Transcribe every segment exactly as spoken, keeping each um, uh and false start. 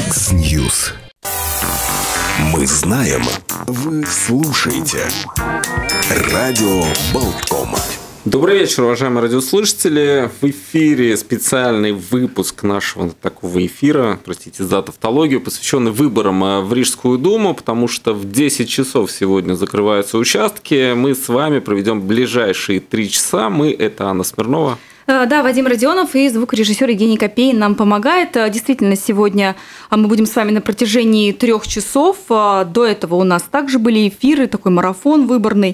X-News. Мы знаем, вы слушаете. Радио Болтком. Добрый вечер, уважаемые радиослушатели. В эфире специальный выпуск нашего такого эфира, простите за тавтологию, посвященный выборам в Рижскую думу, потому что в десять часов сегодня закрываются участки. Мы с вами проведем ближайшие три часа. Мы – это Анна Смирнова. Да, Вадим Родионов и звукорежиссер Евгений Копейн нам помогает. Действительно, сегодня мы будем с вами на протяжении трех часов. До этого у нас также были эфиры, такой марафон выборный.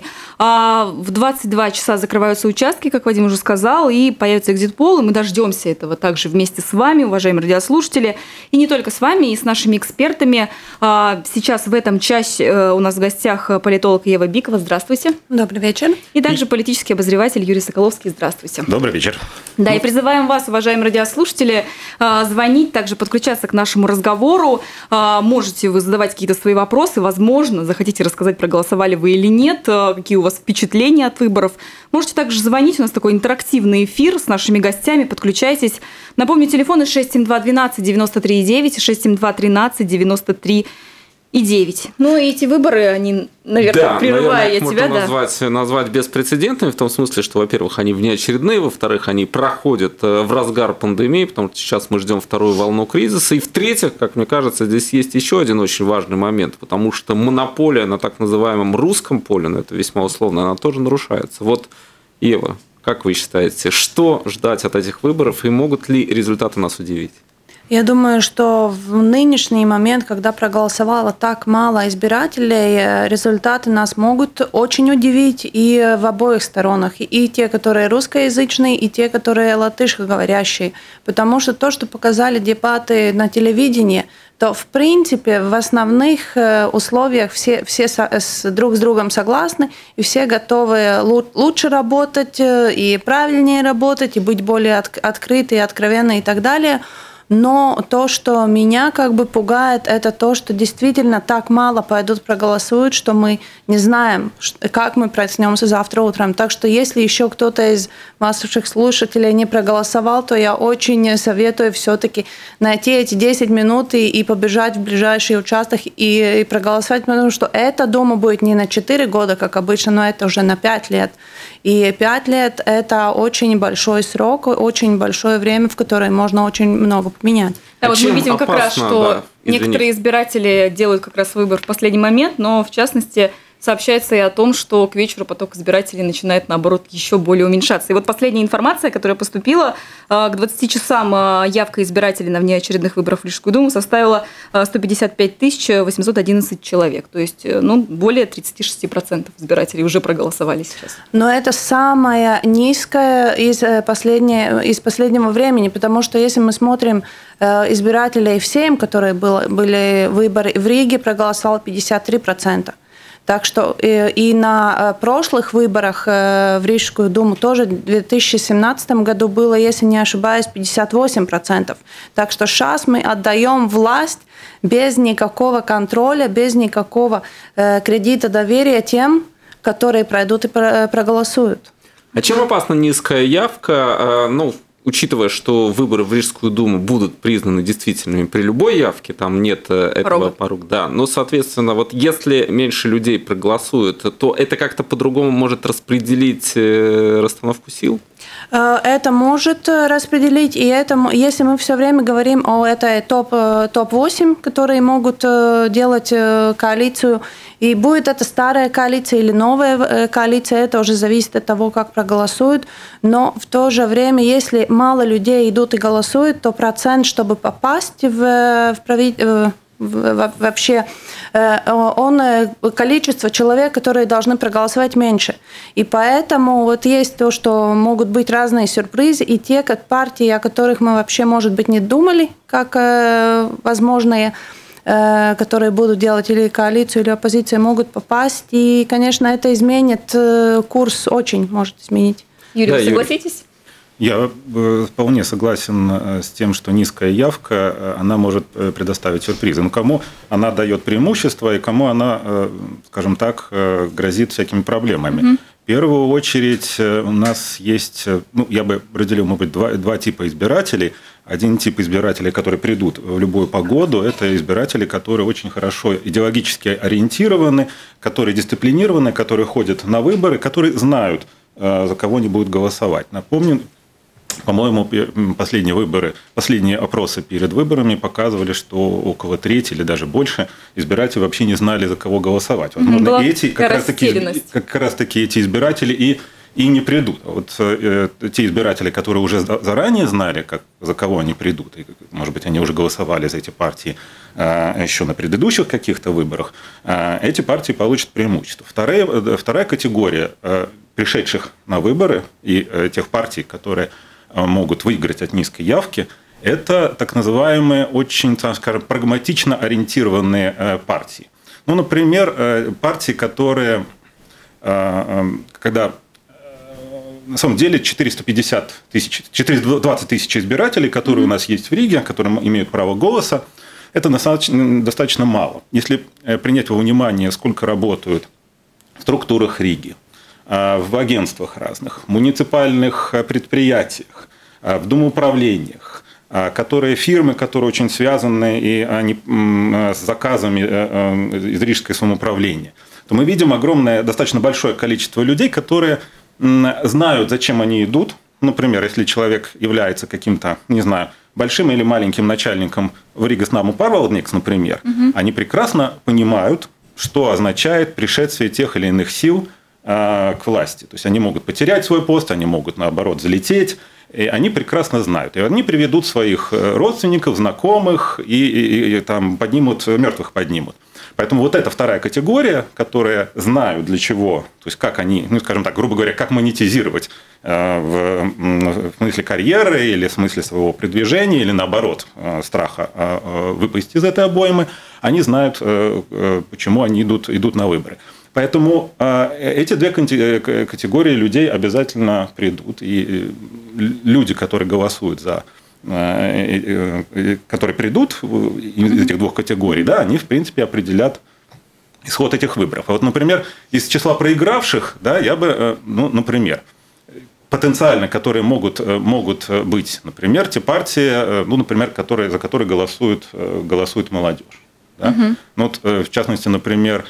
В двадцать два часа закрываются участки, как Вадим уже сказал, и появится экзит-пол, и мы дождемся этого также вместе с вами, уважаемые радиослушатели. И не только с вами, и с нашими экспертами. Сейчас в этом часе у нас в гостях политолог Ева Бикова. Здравствуйте. Добрый вечер. И также политический обозреватель Юрий Соколовский. Здравствуйте. Добрый вечер. Да, и призываем вас, уважаемые радиослушатели, звонить, также подключаться к нашему разговору. Можете вы задавать какие-то свои вопросы, возможно, захотите рассказать, проголосовали вы или нет, какие у вас впечатления от выборов. Можете также звонить, у нас такой интерактивный эфир с нашими гостями, подключайтесь. Напомню, телефоны шесть семь два двенадцать девяносто три девять и шесть семь два тринадцать девяносто три и девять. Ну, и эти выборы, они, наверное, да, прерывая наверное, я тебя, можно да. назвать, назвать беспрецедентными, в том смысле, что, во-первых, они внеочередные, во-вторых, они проходят в разгар пандемии, потому что сейчас мы ждем вторую волну кризиса, и, в-третьих, как мне кажется, здесь есть еще один очень важный момент, потому что монополия на так называемом русском поле, но это весьма условно, она тоже нарушается. Вот, Ева, как вы считаете, что ждать от этих выборов, и могут ли результаты нас удивить? Я думаю, что в нынешний момент, когда проголосовало так мало избирателей, результаты нас могут очень удивить и в обоих сторонах. И те, которые русскоязычные, и те, которые латышскоговорящие. Потому что то, что показали дебаты на телевидении, то в принципе в основных условиях все, все с, друг с другом согласны, и все готовы лучше работать, и правильнее работать, и быть более открыты, и откровенны и так далее. Но то, что меня как бы пугает, это то, что действительно так мало пойдут проголосуют, что мы не знаем, как мы проснемся завтра утром. Так что если еще кто-то из ваших слушателей не проголосовал, то я очень советую все-таки найти эти десять минут и, и побежать в ближайший участок и, и проголосовать, потому что эта дума будет не на четыре года, как обычно, но это уже на пять лет. И пять лет – это очень большой срок, очень большое время, в которое можно очень много поменять. Да, а вот мы видим опасно, как раз, что да, некоторые избиратели делают как раз выбор в последний момент, но в частности сообщается и о том, что к вечеру поток избирателей начинает, наоборот, еще более уменьшаться. И вот последняя информация, которая поступила, к двадцати часам явка избирателей на внеочередных выборах в Рижскую думу составила сто пятьдесят пять тысяч восемьсот одиннадцать человек. То есть ну, более тридцать шесть процентов избирателей уже проголосовали сейчас. Но это самая низкая из, из последнего времени, потому что если мы смотрим избирателей в Сейм, которые было, были выборы в Риге, проголосовало пятьдесят три процента. Так что и на прошлых выборах в Рижскую думу тоже в две тысячи семнадцатом году было, если не ошибаюсь, пятьдесят восемь процентов. Так что сейчас мы отдаем власть без никакого контроля, без никакого кредита доверия тем, которые пройдут и проголосуют. А чем опасна низкая явка? Ну, учитывая, что выборы в Рижскую думу будут признаны действительными при любой явке, там нет этого порога, да. Но, соответственно, вот если меньше людей проголосуют, то это как-то по-другому может распределить расстановку сил? Это может распределить, и это, если мы все время говорим о этой топ, топ восемь, которые могут делать коалицию, и будет это старая коалиция или новая коалиция, это уже зависит от того, как проголосуют, но в то же время, если мало людей идут и голосуют, то процент, чтобы попасть в, в правительство, вообще он, количество человек, которые должны проголосовать, меньше. И поэтому вот есть то, что могут быть разные сюрпризы, и те как партии, о которых мы вообще, может быть, не думали, как возможные, которые будут делать или коалицию, или оппозицию, могут попасть. И, конечно, это изменит курс, очень может изменить. Юрий, да, вы согласитесь? Я вполне согласен с тем, что низкая явка, она может предоставить сюрпризы. Но кому она дает преимущество и кому она, скажем так, грозит всякими проблемами. Mm-hmm. В первую очередь у нас есть, ну, я бы разделил, может быть, два, два типа избирателей. Один тип избирателей, которые придут в любую погоду, это избиратели, которые очень хорошо идеологически ориентированы, которые дисциплинированы, которые ходят на выборы, которые знают, за кого они будут голосовать. Напомню, по-моему, последние выборы, последние опросы перед выборами показывали, что около трети или даже больше избирателей вообще не знали, за кого голосовать. Возможно, Была эти, как раз, таки, как раз таки эти избиратели и и не придут. А вот э, те избиратели, которые уже заранее знали, как, за кого они придут, и, может быть, они уже голосовали за эти партии э, еще на предыдущих каких-то выборах, э, эти партии получат преимущество. Вторая, вторая категория э, пришедших на выборы и э, тех партий, которые э, могут выиграть от низкой явки, это так называемые очень, так скажем, прагматично ориентированные э, партии. Ну, например, э, партии, которые, э, э, когда на самом деле четыреста пятьдесят тысяч, четыреста двадцать тысяч избирателей, которые mm-hmm. у нас есть в Риге, которые имеют право голоса, это достаточно, достаточно мало. Если принять во внимание, сколько работают в структурах Риги, в агентствах разных, в муниципальных предприятиях, в домоуправлениях, которые фирмы, которые очень связаны и они с заказами из рижского самоуправления, то мы видим огромное, достаточно большое количество людей, которые знают, зачем они идут. Например, если человек является каким-то, не знаю, большим или маленьким начальником в Риgas Namu Pārvaldnieks, например, угу. они прекрасно понимают, что означает пришествие тех или иных сил э, к власти. То есть они могут потерять свой пост, они могут, наоборот, залететь. И они прекрасно знают. И они приведут своих родственников, знакомых и, и, и там поднимут, мертвых поднимут. Поэтому вот эта вторая категория, которая знают для чего, то есть как они, ну, скажем так, грубо говоря, как монетизировать э, в, в смысле карьеры или в смысле своего продвижения, или наоборот, э, страха э, выпасть из этой обоймы, они знают, э, э, почему они идут, идут на выборы. Поэтому э, эти две категории людей обязательно придут. И люди, которые голосуют за которые придут из этих двух категорий, да, они, в принципе, определят исход этих выборов. А вот, например, из числа проигравших, да, я бы, ну, например, потенциально, которые могут, могут быть, например, те партии, ну, например, которые, за которые голосует, голосует молодежь. Да? Угу. Ну, вот, в частности, например,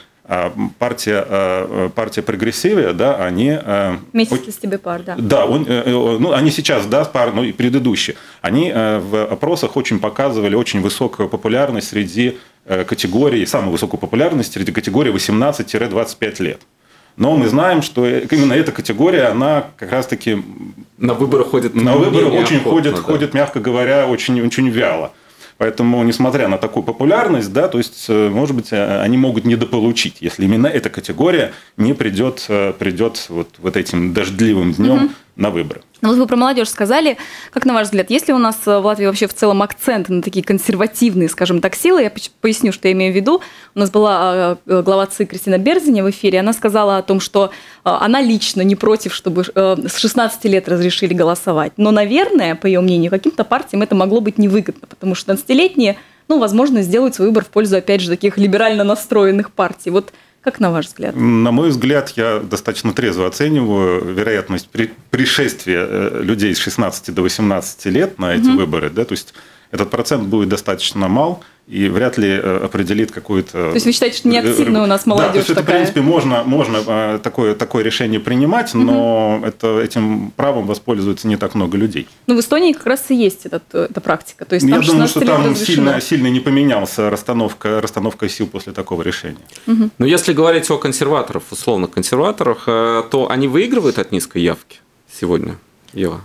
партия, партия Прогрессивия, да, они... Вместе с Стебепар, да. Да, он, ну, они сейчас, да, пар, ну, и предыдущие, они в опросах очень показывали очень высокую популярность среди категорий, самую высокую популярность среди категорий восемнадцать - двадцать пять лет. Но мы знаем, что именно эта категория, она как раз-таки... На выборы ходит... На выборы очень охотно, ходит, да. ходит, мягко говоря, очень, очень вяло. Поэтому, несмотря на такую популярность, да, то есть, может быть, они могут недополучить, если именно эта категория не придет, придет вот, вот этим дождливым днем угу. на выборы. Ну, вот вы про молодежь сказали. Как, на ваш взгляд, есть ли у нас в Латвии вообще в целом акцент на такие консервативные, скажем так, силы? Я поясню, что я имею в виду. У нас была глава ЦИК Кристина Берзиня в эфире. Она сказала о том, что она лично не против, чтобы с шестнадцати лет разрешили голосовать. Но, наверное, по ее мнению, каким-то партиям это могло быть невыгодно, потому что шестнадцатилетние, ну, возможно, сделают свой выбор в пользу, опять же, таких либерально настроенных партий. Вот как на ваш взгляд? На мой взгляд, я достаточно трезво оцениваю вероятность пришествия людей с шестнадцати до восемнадцати лет на эти угу. выборы. Да? То есть этот процент будет достаточно мал и вряд ли определит какую-то... То есть вы считаете, что неактивная у нас молодежь да, то есть такая? Это, в принципе, можно, можно такое, такое решение принимать, но угу. это, этим правом воспользуется не так много людей. Ну, в Эстонии как раз и есть этот, эта практика. То есть, я думаю, что там сильно, сильно не поменялся расстановка, расстановка сил после такого решения. Угу. Но если говорить о консерваторах, условно консерваторах, то они выигрывают от низкой явки сегодня, Ева?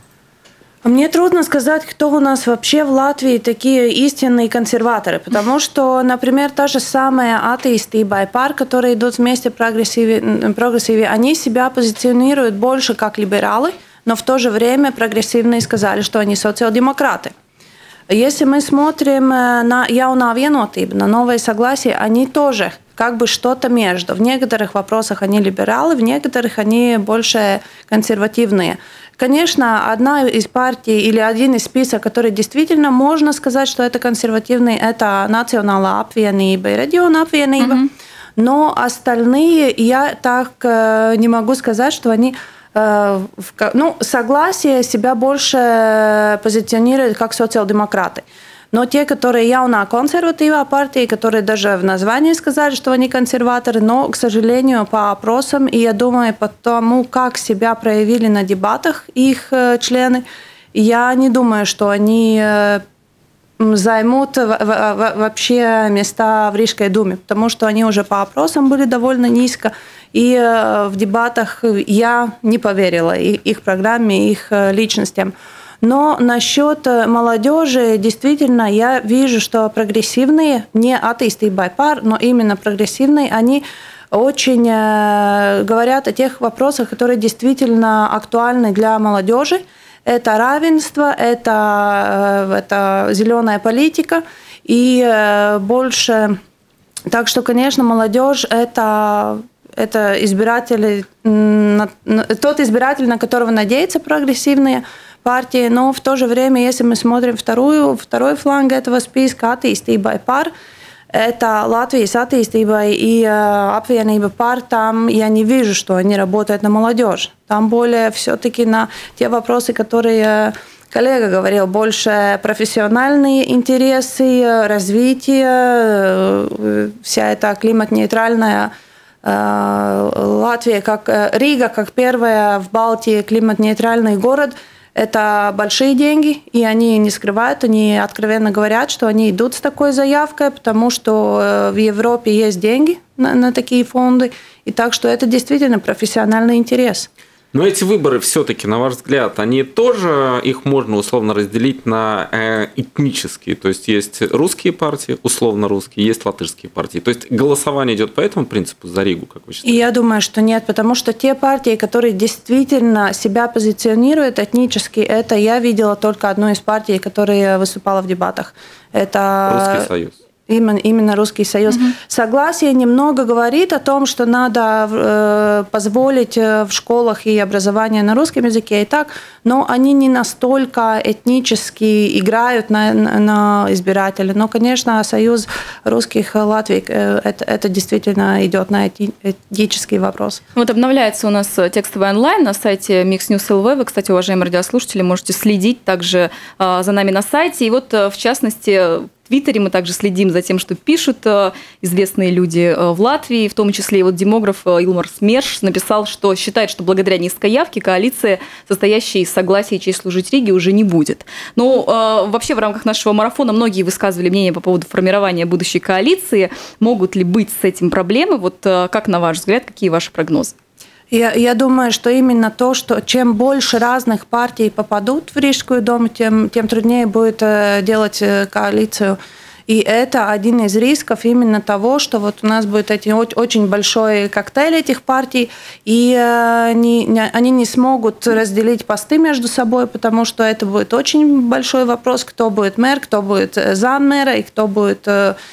Мне трудно сказать, кто у нас вообще в Латвии такие истинные консерваторы, потому что, например, та же самая Attīstībai пар, которые идут вместе прогрессиве, прогрессиве, они себя позиционируют больше как либералы, но в то же время прогрессивные сказали, что они социал-демократы. Если мы смотрим на Jaunā vienotība, на новое согласие, они тоже как бы что-то между. В некоторых вопросах они либералы, в некоторых они больше консервативные. Конечно, одна из партий или один из списков, который действительно можно сказать, что это консервативный, это Национālā apvienība и Reģionu apvienība. Mm-hmm. Но остальные, я так не могу сказать, что они ну, согласие себя больше позиционирует как социал-демократы. Но те, которые явно консервативная партия, которые даже в названии сказали, что они консерваторы, но, к сожалению, по опросам, и я думаю, по тому, как себя проявили на дебатах их члены, я не думаю, что они займут вообще места в Рижской думе, потому что они уже по опросам были довольно низко, и в дебатах я не поверила их программе, их личностям. Но насчет молодежи, действительно, я вижу, что прогрессивные, не attīstībai par, но именно прогрессивные, они очень говорят о тех вопросах, которые действительно актуальны для молодежи. Это равенство, это, это зеленая политика и больше. Так что, конечно, молодежь – это, это избиратели, тот избиратель, на которого надеются прогрессивные партии, но в то же время, если мы смотрим вторую, второй фланг этого списка attīstībai par, это Латвijas attīstībai и apvienība par, там я не вижу, что они работают на молодежь. Там более все-таки на те вопросы, которые коллега говорил, больше профессиональные интересы, развитие, вся эта климат-нейтральная Латвия, как Рига, как первая в Балтии климат-нейтральный город. Это большие деньги, и они не скрывают, они откровенно говорят, что они идут с такой заявкой, потому что в Европе есть деньги на, на такие фонды, и так что это действительно профессиональный интерес. Но эти выборы все-таки, на ваш взгляд, они тоже, их можно условно разделить на этнические. То есть есть русские партии, условно русские, есть латышские партии. То есть голосование идет по этому принципу за Ригу, как вы считаете? И я думаю, что нет, потому что те партии, которые действительно себя позиционируют этнически, это я видела только одну из партий, которая выступала в дебатах. Это Русский Союз. Именно, именно Русский Союз. Угу. Согласие немного говорит о том, что надо э, позволить в школах и образование на русском языке и так, но они не настолько этнически играют на, на, на избирателя. Но, конечно, Союз русских Латвии, э, это, это действительно идет на эти, этнический вопрос. Вот обновляется у нас текстовый онлайн на сайте Mix News точка эл ви. Вы, кстати, уважаемые радиослушатели, можете следить также э, за нами на сайте. И вот, в частности, в Твиттере мы также следим за тем, что пишут известные люди в Латвии, в том числе и вот демограф Илмар Смерш написал, что считает, что благодаря низкой явке коалиция, состоящая из согласия и честь служить Риге, уже не будет. Но вообще в рамках нашего марафона многие высказывали мнение по поводу формирования будущей коалиции. Могут ли быть с этим проблемы? Вот как на ваш взгляд, какие ваши прогнозы? Я, я думаю, что именно то, что чем больше разных партий попадут в Рижскую думу, тем, тем труднее будет делать коалицию. И это один из рисков именно того, что вот у нас будет эти, очень большой коктейль этих партий, и они, они не смогут разделить посты между собой, потому что это будет очень большой вопрос, кто будет мэр, кто будет заммэра и кто будет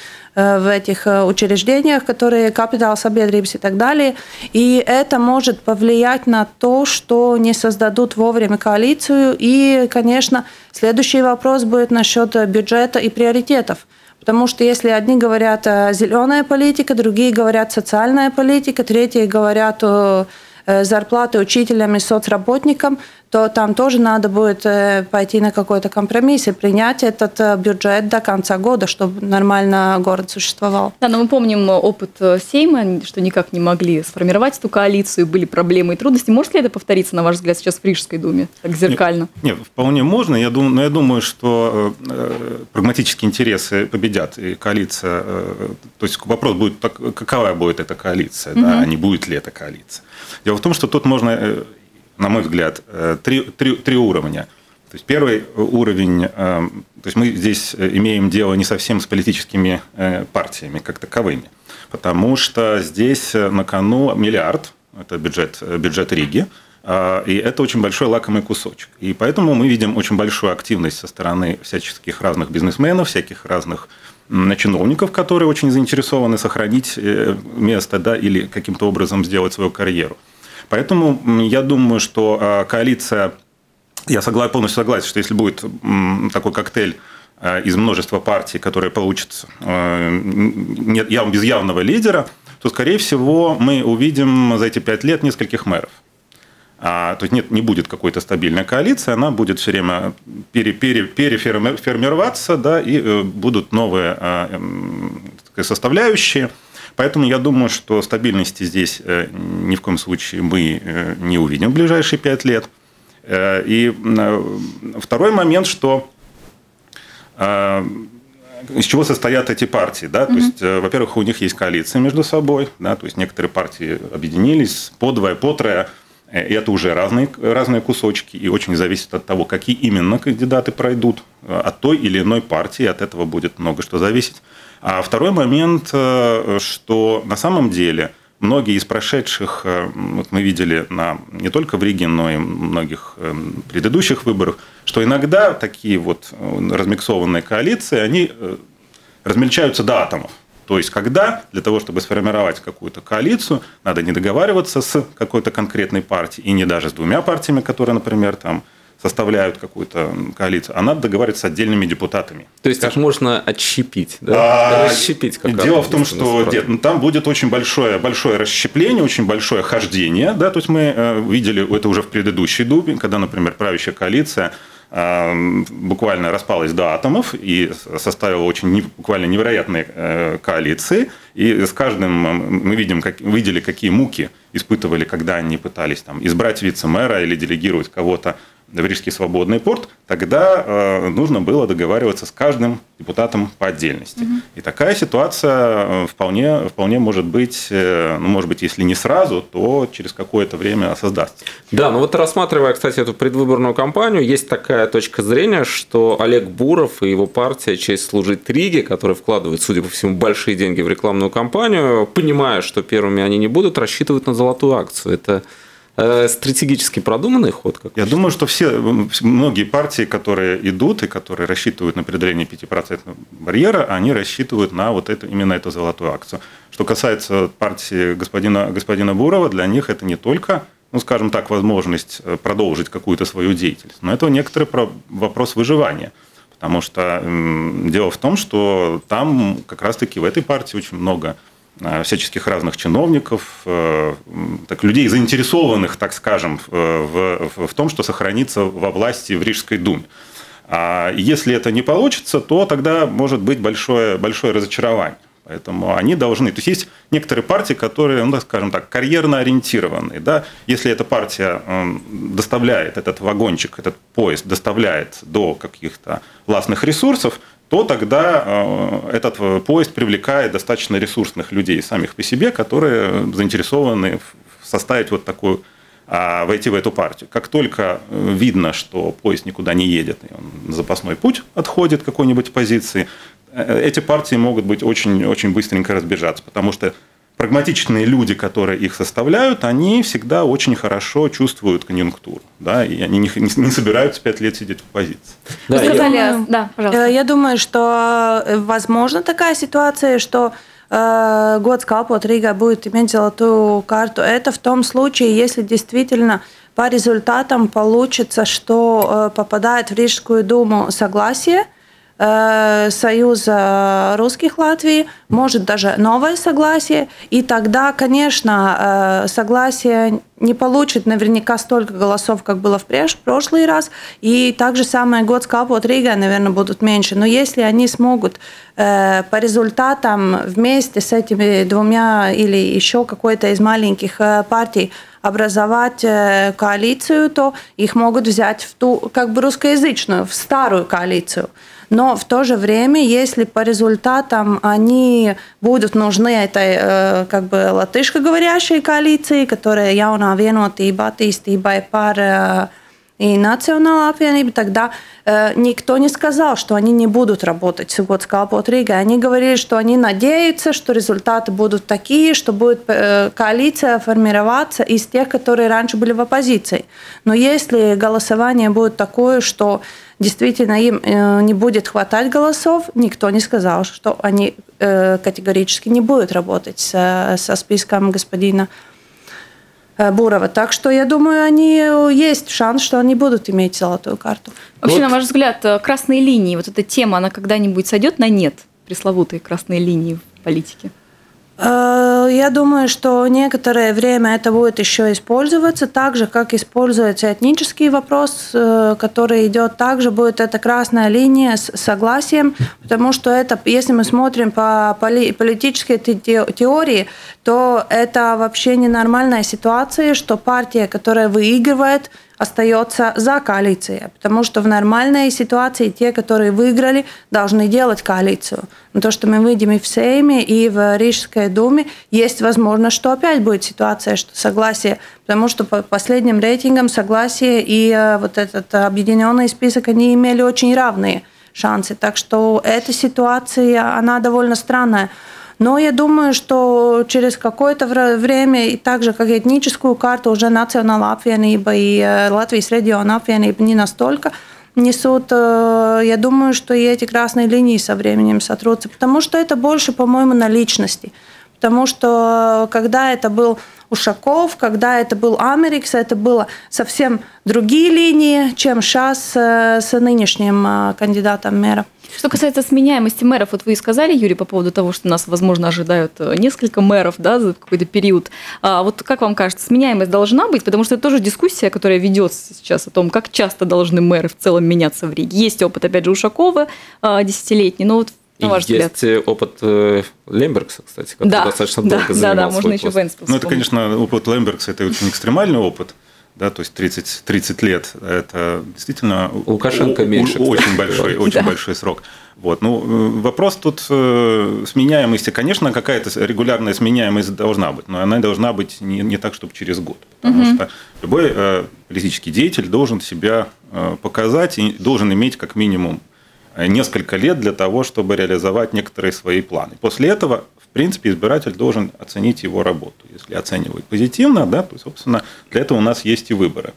в этих учреждениях, которые капитал sabiedrības и так далее. И это может повлиять на то, что не создадут вовремя коалицию. И, конечно, следующий вопрос будет насчет бюджета и приоритетов. Потому что если одни говорят зеленая политика, другие говорят социальная политика, третьи говорят зарплаты учителям и соцработникам, то там тоже надо будет пойти на какой-то компромисс и принять этот бюджет до конца года, чтобы нормально город существовал. Да, но мы помним опыт Сейма, что никак не могли сформировать эту коалицию, были проблемы и трудности. Может ли это повториться, на ваш взгляд, сейчас в Рижской думе, так зеркально? Нет, нет, вполне можно. Я думаю, но я думаю, что э, прагматические интересы победят, и коалиция... Э, то есть вопрос будет, какова будет эта коалиция, угу. да, а не будет ли эта коалиция. Дело в том, что тут можно... на мой взгляд, три, три, три уровня. То есть первый уровень, то есть мы здесь имеем дело не совсем с политическими партиями как таковыми, потому что здесь на кону миллиард, это бюджет, бюджет Риги, и это очень большой лакомый кусочек. И поэтому мы видим очень большую активность со стороны всяческих разных бизнесменов, всяких разных чиновников, которые очень заинтересованы сохранить место, да, или каким-то образом сделать свою карьеру. Поэтому я думаю, что коалиция, я согласен, полностью согласен, что если будет такой коктейль из множества партий, которые получат нет, без явного лидера, то, скорее всего, мы увидим за эти пять лет нескольких мэров. А, то есть нет, не будет какой-то стабильной коалиции, она будет все время пере, пере, переформироваться, да, и будут новые составляющие. Поэтому я думаю, что стабильности здесь ни в коем случае мы не увидим в ближайшие пять лет. И второй момент, что из чего состоят эти партии, да, mm-hmm. то есть, во-первых, у них есть коалиции между собой, да, то есть некоторые партии объединились по двое, по трое. И это уже разные, разные кусочки, и очень зависит от того, какие именно кандидаты пройдут от той или иной партии, от этого будет много что зависеть. А второй момент, что на самом деле многие из прошедших, вот мы видели на, не только в Риге, но и многих предыдущих выборах, что иногда такие вот размиксованные коалиции, они размельчаются до атомов. То есть, когда для того, чтобы сформировать какую-то коалицию, надо не договариваться с какой-то конкретной партией, и не даже с двумя партиями, которые, например, там, составляют какую-то коалицию, а надо договариваться с отдельными депутатами. То есть, их можно отщепить, да? А, расщепить. Как дело в том, что ну, там будет очень большое, большое расщепление, очень большое хождение. Да? То есть, мы э, видели это уже в предыдущей Думе, когда, например, правящая коалиция буквально распалась до атомов и составила очень буквально невероятные коалиции. И с каждым мы видим, как, видели, какие муки испытывали, когда они пытались там, избрать вице-мэра или делегировать кого-то в Рижский свободный порт. Тогда э, нужно было договариваться с каждым депутатом по отдельности. Угу. И такая ситуация вполне, вполне может быть, э, ну, может быть, если не сразу, то через какое-то время создастся. Да, ну вот рассматривая, кстати, эту предвыборную кампанию, есть такая точка зрения, что Олег Буров и его партия «Честь служить Риге», которые вкладывают, судя по всему, большие деньги в рекламную кампанию, понимая, что первыми они не будут, рассчитывают на золотую акцию. Это стратегически продуманный ход? Как Я думаю, что все, многие партии, которые идут и которые рассчитывают на преодоление пятипроцентного барьера, они рассчитывают на вот это, именно эту золотую акцию. Что касается партии господина, господина Бурова, для них это не только, ну, скажем так, возможность продолжить какую-то свою деятельность, но это некоторый вопрос выживания. Потому что м, дело в том, что там как раз-таки в этой партии очень много всяческих разных чиновников, так, людей, заинтересованных, так скажем, в, в, в том, что сохранится во власти в Рижской думе. А если это не получится, то тогда может быть большое, большое разочарование. Поэтому они должны... То есть, есть некоторые партии, которые, ну, скажем так, карьерно ориентированные. Да? Если эта партия доставляет этот вагончик, этот поезд доставляет до каких-то властных ресурсов, то тогда этот поезд привлекает достаточно ресурсных людей самих по себе, которые заинтересованы составить вот такую, войти в эту партию. Как только видно, что поезд никуда не едет, и он на запасной путь отходит к какой-нибудь позиции, эти партии могут быть очень, очень быстренько разбежаться, потому что прагматичные люди, которые их составляют, они всегда очень хорошо чувствуют конъюнктуру, да, и они не, не, не собираются пять лет сидеть в позиции. Да, я, думаю, да, пожалуйста. Я думаю, что возможно такая ситуация, что э, Gods kalpot Рига будет иметь золотую карту. Это в том случае, если действительно по результатам получится, что э, попадает в Рижскую думу согласие Союза русских Латвии, может даже новое согласие, и тогда, конечно, согласие не получит наверняка столько голосов, как было в прошлый раз, и также самое Gods kalpot Рига, наверное, будут меньше. Но если они смогут по результатам вместе с этими двумя или еще какой-то из маленьких партий образовать коалицию, то их могут взять в ту, как бы русскоязычную, в старую коалицию. Но в то же время, если по результатам они будут нужны этой как бы латышскоговорящей коалиции, которая jaunā vienotība attīstībai par и национālā apvienība, тогда э, никто не сказал, что они не будут работать с Gods kalpot Ригой. Они говорили, что они надеются, что результаты будут такие, что будет э, коалиция формироваться из тех, которые раньше были в оппозиции. Но если голосование будет такое, что действительно им э, не будет хватать голосов, никто не сказал, что они э, категорически не будут работать со, со списком господина Бурова. Так что, я думаю, они есть шанс, что они будут иметь золотую карту. Вообще, вот. На ваш взгляд, красные линии, вот эта тема, она когда-нибудь сойдет на нет, пресловутые красные линии в политике? Я думаю, что некоторое время это будет еще использоваться, так же, как используется этнический вопрос, который идет также, будет эта красная линия с согласием, потому что это, если мы смотрим по политической теории, то это вообще ненормальная ситуация, что партия, которая выигрывает, остается за коалицией, потому что в нормальной ситуации те, которые выиграли, должны делать коалицию. Но то, что мы видим и в Сейме, и в Рижской думе, есть возможность, что опять будет ситуация, что согласие, потому что по последним рейтингам согласие и вот этот объединенный список, они имели очень равные шансы. Так что эта ситуация, она довольно странная. Но я думаю, что через какое-то время, и так же, как и этническую карту, уже Национālā apvienība и Латвijas региона apvienība не настолько несут. Я думаю, что и эти красные линии со временем сотрутся, потому что это больше, по-моему, на личности. Потому что когда это был Ушаков, когда это был Америкс, это было совсем другие линии, чем сейчас с нынешним кандидатом мэра. Что касается сменяемости мэров, вот вы и сказали, Юрий, по поводу того, что нас, возможно, ожидают несколько мэров, да, за какой-то период. А вот как вам кажется, сменяемость должна быть? Потому что это тоже дискуссия, которая ведется сейчас о том, как часто должны мэры в целом меняться в Риге. Есть опыт, опять же, Ушакова десятилетний, но вот на ваш взгляд. Есть опыт Лембергса, кстати, который да, достаточно да, долго да, занимал да, свой можно еще пост. Венспилс. Ну, это, конечно, опыт Лембергса, это очень экстремальный опыт. Да, то есть тридцать, тридцать лет – это действительно Лукашенко меньше, очень большой, очень да. большой срок. Вот. Ну, вопрос тут сменяемости. Конечно, какая-то регулярная сменяемость должна быть, но она должна быть не, не так, чтобы через год. Потому угу. что любой э, политический деятель должен себя э, показать и должен иметь как минимум несколько лет для того, чтобы реализовать некоторые свои планы. После этого, в принципе, избиратель должен оценить его работу. Если оценивает позитивно, да, то, собственно, для этого у нас есть и выборы.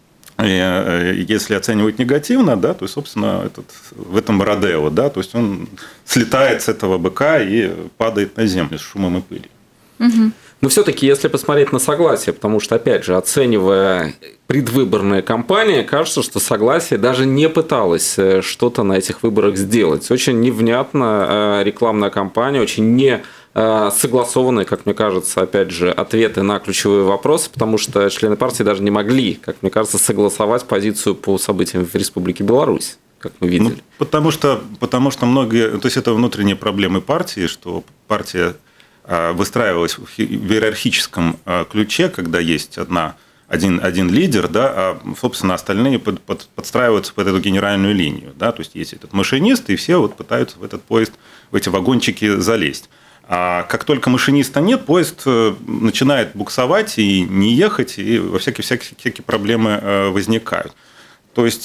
И если оценивать негативно, да, то, собственно, этот, в этом родео, да, то есть он слетает с этого быка и падает на землю с шумом и пылью. Угу. Но все-таки, если посмотреть на согласие, потому что, опять же, оценивая предвыборные кампании, кажется, что согласие даже не пыталось что-то на этих выборах сделать. Очень невнятно рекламная кампания, очень не согласованные, как мне кажется, опять же, ответы на ключевые вопросы, потому что члены партии даже не могли, как мне кажется, согласовать позицию по событиям в Республике Беларусь, как мы видели. Ну, потому что, потому что многие, то есть это внутренние проблемы партии, что партия выстраивалась в иерархическом ключе, когда есть одна, один, один лидер, да, а, собственно, остальные под, под, подстраиваются под эту генеральную линию. Да, то есть есть этот машинист, и все вот пытаются в этот поезд, в эти вагончики залезть. А как только машиниста нет, поезд начинает буксовать и не ехать, и во всякие, всякие, всякие проблемы возникают. То есть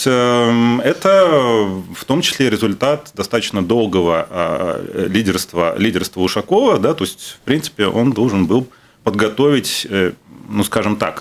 это в том числе результат достаточно долгого лидерства, лидерства Ушакова. Да, то есть, в принципе, он должен был подготовить, ну, скажем так,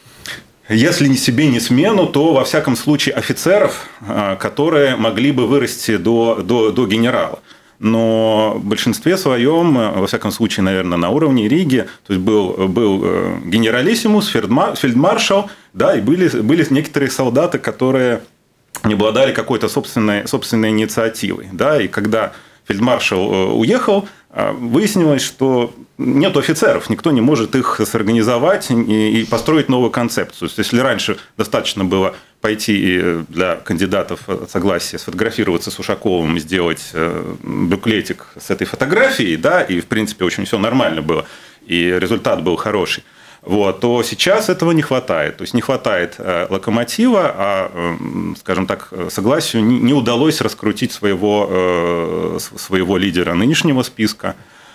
если не себе, не смену, то, во всяком случае, офицеров, которые могли бы вырасти до, до, до генерала. Но в большинстве своем, во всяком случае, наверное, на уровне Риги, то есть был, был генералиссимус, фельдмаршал, да, и были, были некоторые солдаты, которые не обладали какой-то собственной, собственной инициативой. Да, и когда фельдмаршал уехал, выяснилось, что нет офицеров, никто не может их сорганизовать и построить новую концепцию. То есть, если раньше достаточно было пойти для кандидатов согласия сфотографироваться с Ушаковым и сделать буклетик с этой фотографией, да, и, в принципе, очень все нормально было, и результат был хороший, вот, то сейчас этого не хватает. То есть, не хватает локомотива, а, скажем так, согласию не удалось раскрутить своего, своего лидера нынешнего списка.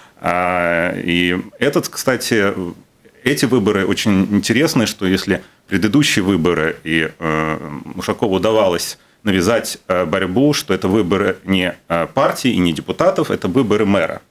И этот, кстати, эти выборы очень интересны, что если предыдущие выборы и Ушакову удавалось навязать борьбу, что это выборы не партии и не депутатов, это выборы мэра.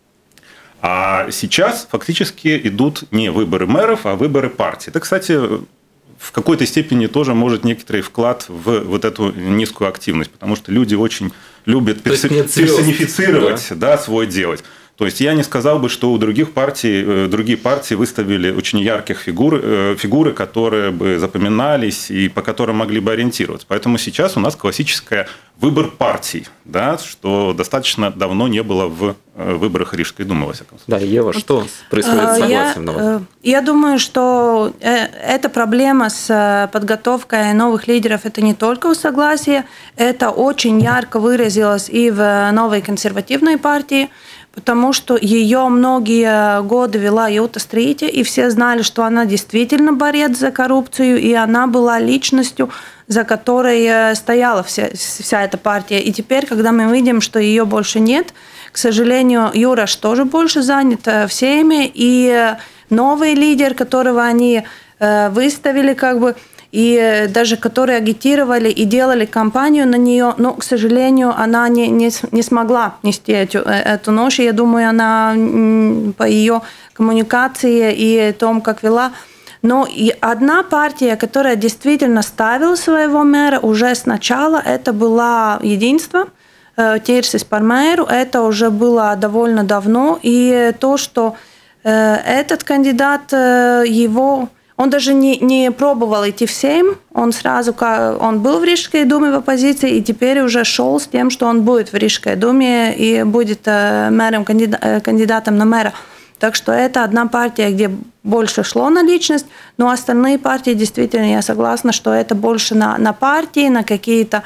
А сейчас фактически идут не выборы мэров, а выборы партий. Это, кстати, в какой-то степени тоже может некоторый вклад в вот эту низкую активность, потому что люди очень любят персонифицировать, да? Да, свой делать. То есть я не сказал бы, что у других партий, другие партии выставили очень ярких фигур, фигуры, которые бы запоминались и по которым могли бы ориентироваться. Поэтому сейчас у нас классическая выбор партий, да, что достаточно давно не было в выборах Рижской думы, во всяком случае. Да, Ева, что происходит с согласием на вас? Я думаю, что эта проблема с подготовкой новых лидеров – это не только у согласия, это очень ярко выразилось и в новой консервативной партии, потому что ее многие годы вела Юта Стрите, и все знали, что она действительно борец за коррупцию, и она была личностью, за которой стояла вся, вся эта партия. И теперь, когда мы видим, что ее больше нет, к сожалению, Юраш тоже больше занят всеми, и новый лидер, которого они выставили, как бы, и даже которые агитировали и делали кампанию на нее, но, к сожалению, она не, не, не смогла нести эту, эту нож. И я думаю, она по ее коммуникации и том, как вела. Но и одна партия, которая действительно ставила своего мэра уже сначала, это была «Единство», Ķirsis par mēru. Это уже было довольно давно. И то, что этот кандидат, его... Он даже не, не пробовал идти в Сейм, он сразу, он был в Рижской думе в оппозиции, и теперь уже шел с тем, что он будет в Рижской думе и будет мэром, кандидатом на мэра. Так что это одна партия, где больше шло на личность, но остальные партии, действительно, я согласна, что это больше на, на партии, на какие-то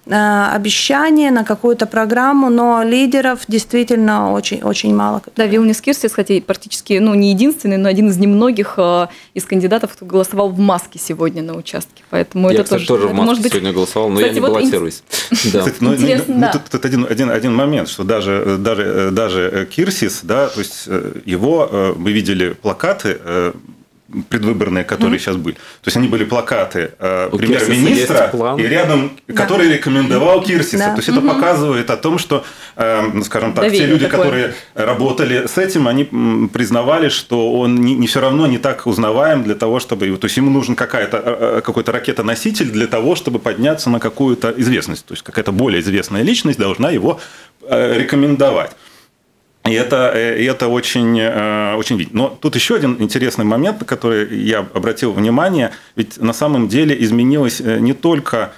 обещания, на какую-то программу, но лидеров действительно очень, очень мало. Да, Вилнис Кирсис, хотя практически, ну, не единственный, но один из немногих из кандидатов, кто голосовал в маске сегодня на участке. Поэтому я, это кстати, тоже, тоже в маске может быть... сегодня голосовал, но кстати, я не вот баллотируюсь. Ин... Да. Кстати, ну, Интересно, ну, да. Тут, тут один, один, один момент, что даже, даже, даже Кирсис, да, то есть его, мы видели плакаты предвыборные, которые mm-hmm. сейчас были. То есть они были плакаты э, премьер-министра, и рядом, да. который рекомендовал Кирсиса. Да. То есть mm-hmm. это показывает о том, что, э, скажем так, Доверие те люди, такое. которые работали с этим, они признавали, что он не, не все равно не так узнаваем для того, чтобы... То есть ему нужен какая-то, какой-то ракетоноситель для того, чтобы подняться на какую-то известность. То есть какая-то более известная личность должна его э, рекомендовать. И это, и это очень, очень видно. Но тут еще один интересный момент, на который я обратил внимание. Ведь на самом деле изменилось не только...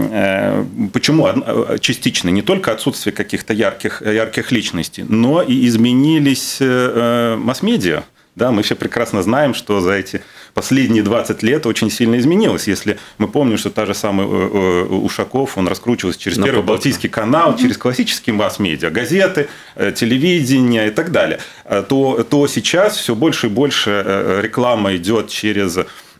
Почему частично? Не только отсутствие каких-то ярких, ярких личностей, но и изменились масс-медиа. Да, мы все прекрасно знаем, что за эти последние двадцать лет очень сильно изменилось. Если мы помним, что та же самая Ушаков, он раскручивался через На Первый Балтийский канал, через классические масс-медиа, газеты, телевидение и так далее, то, то сейчас все больше и больше реклама идет через...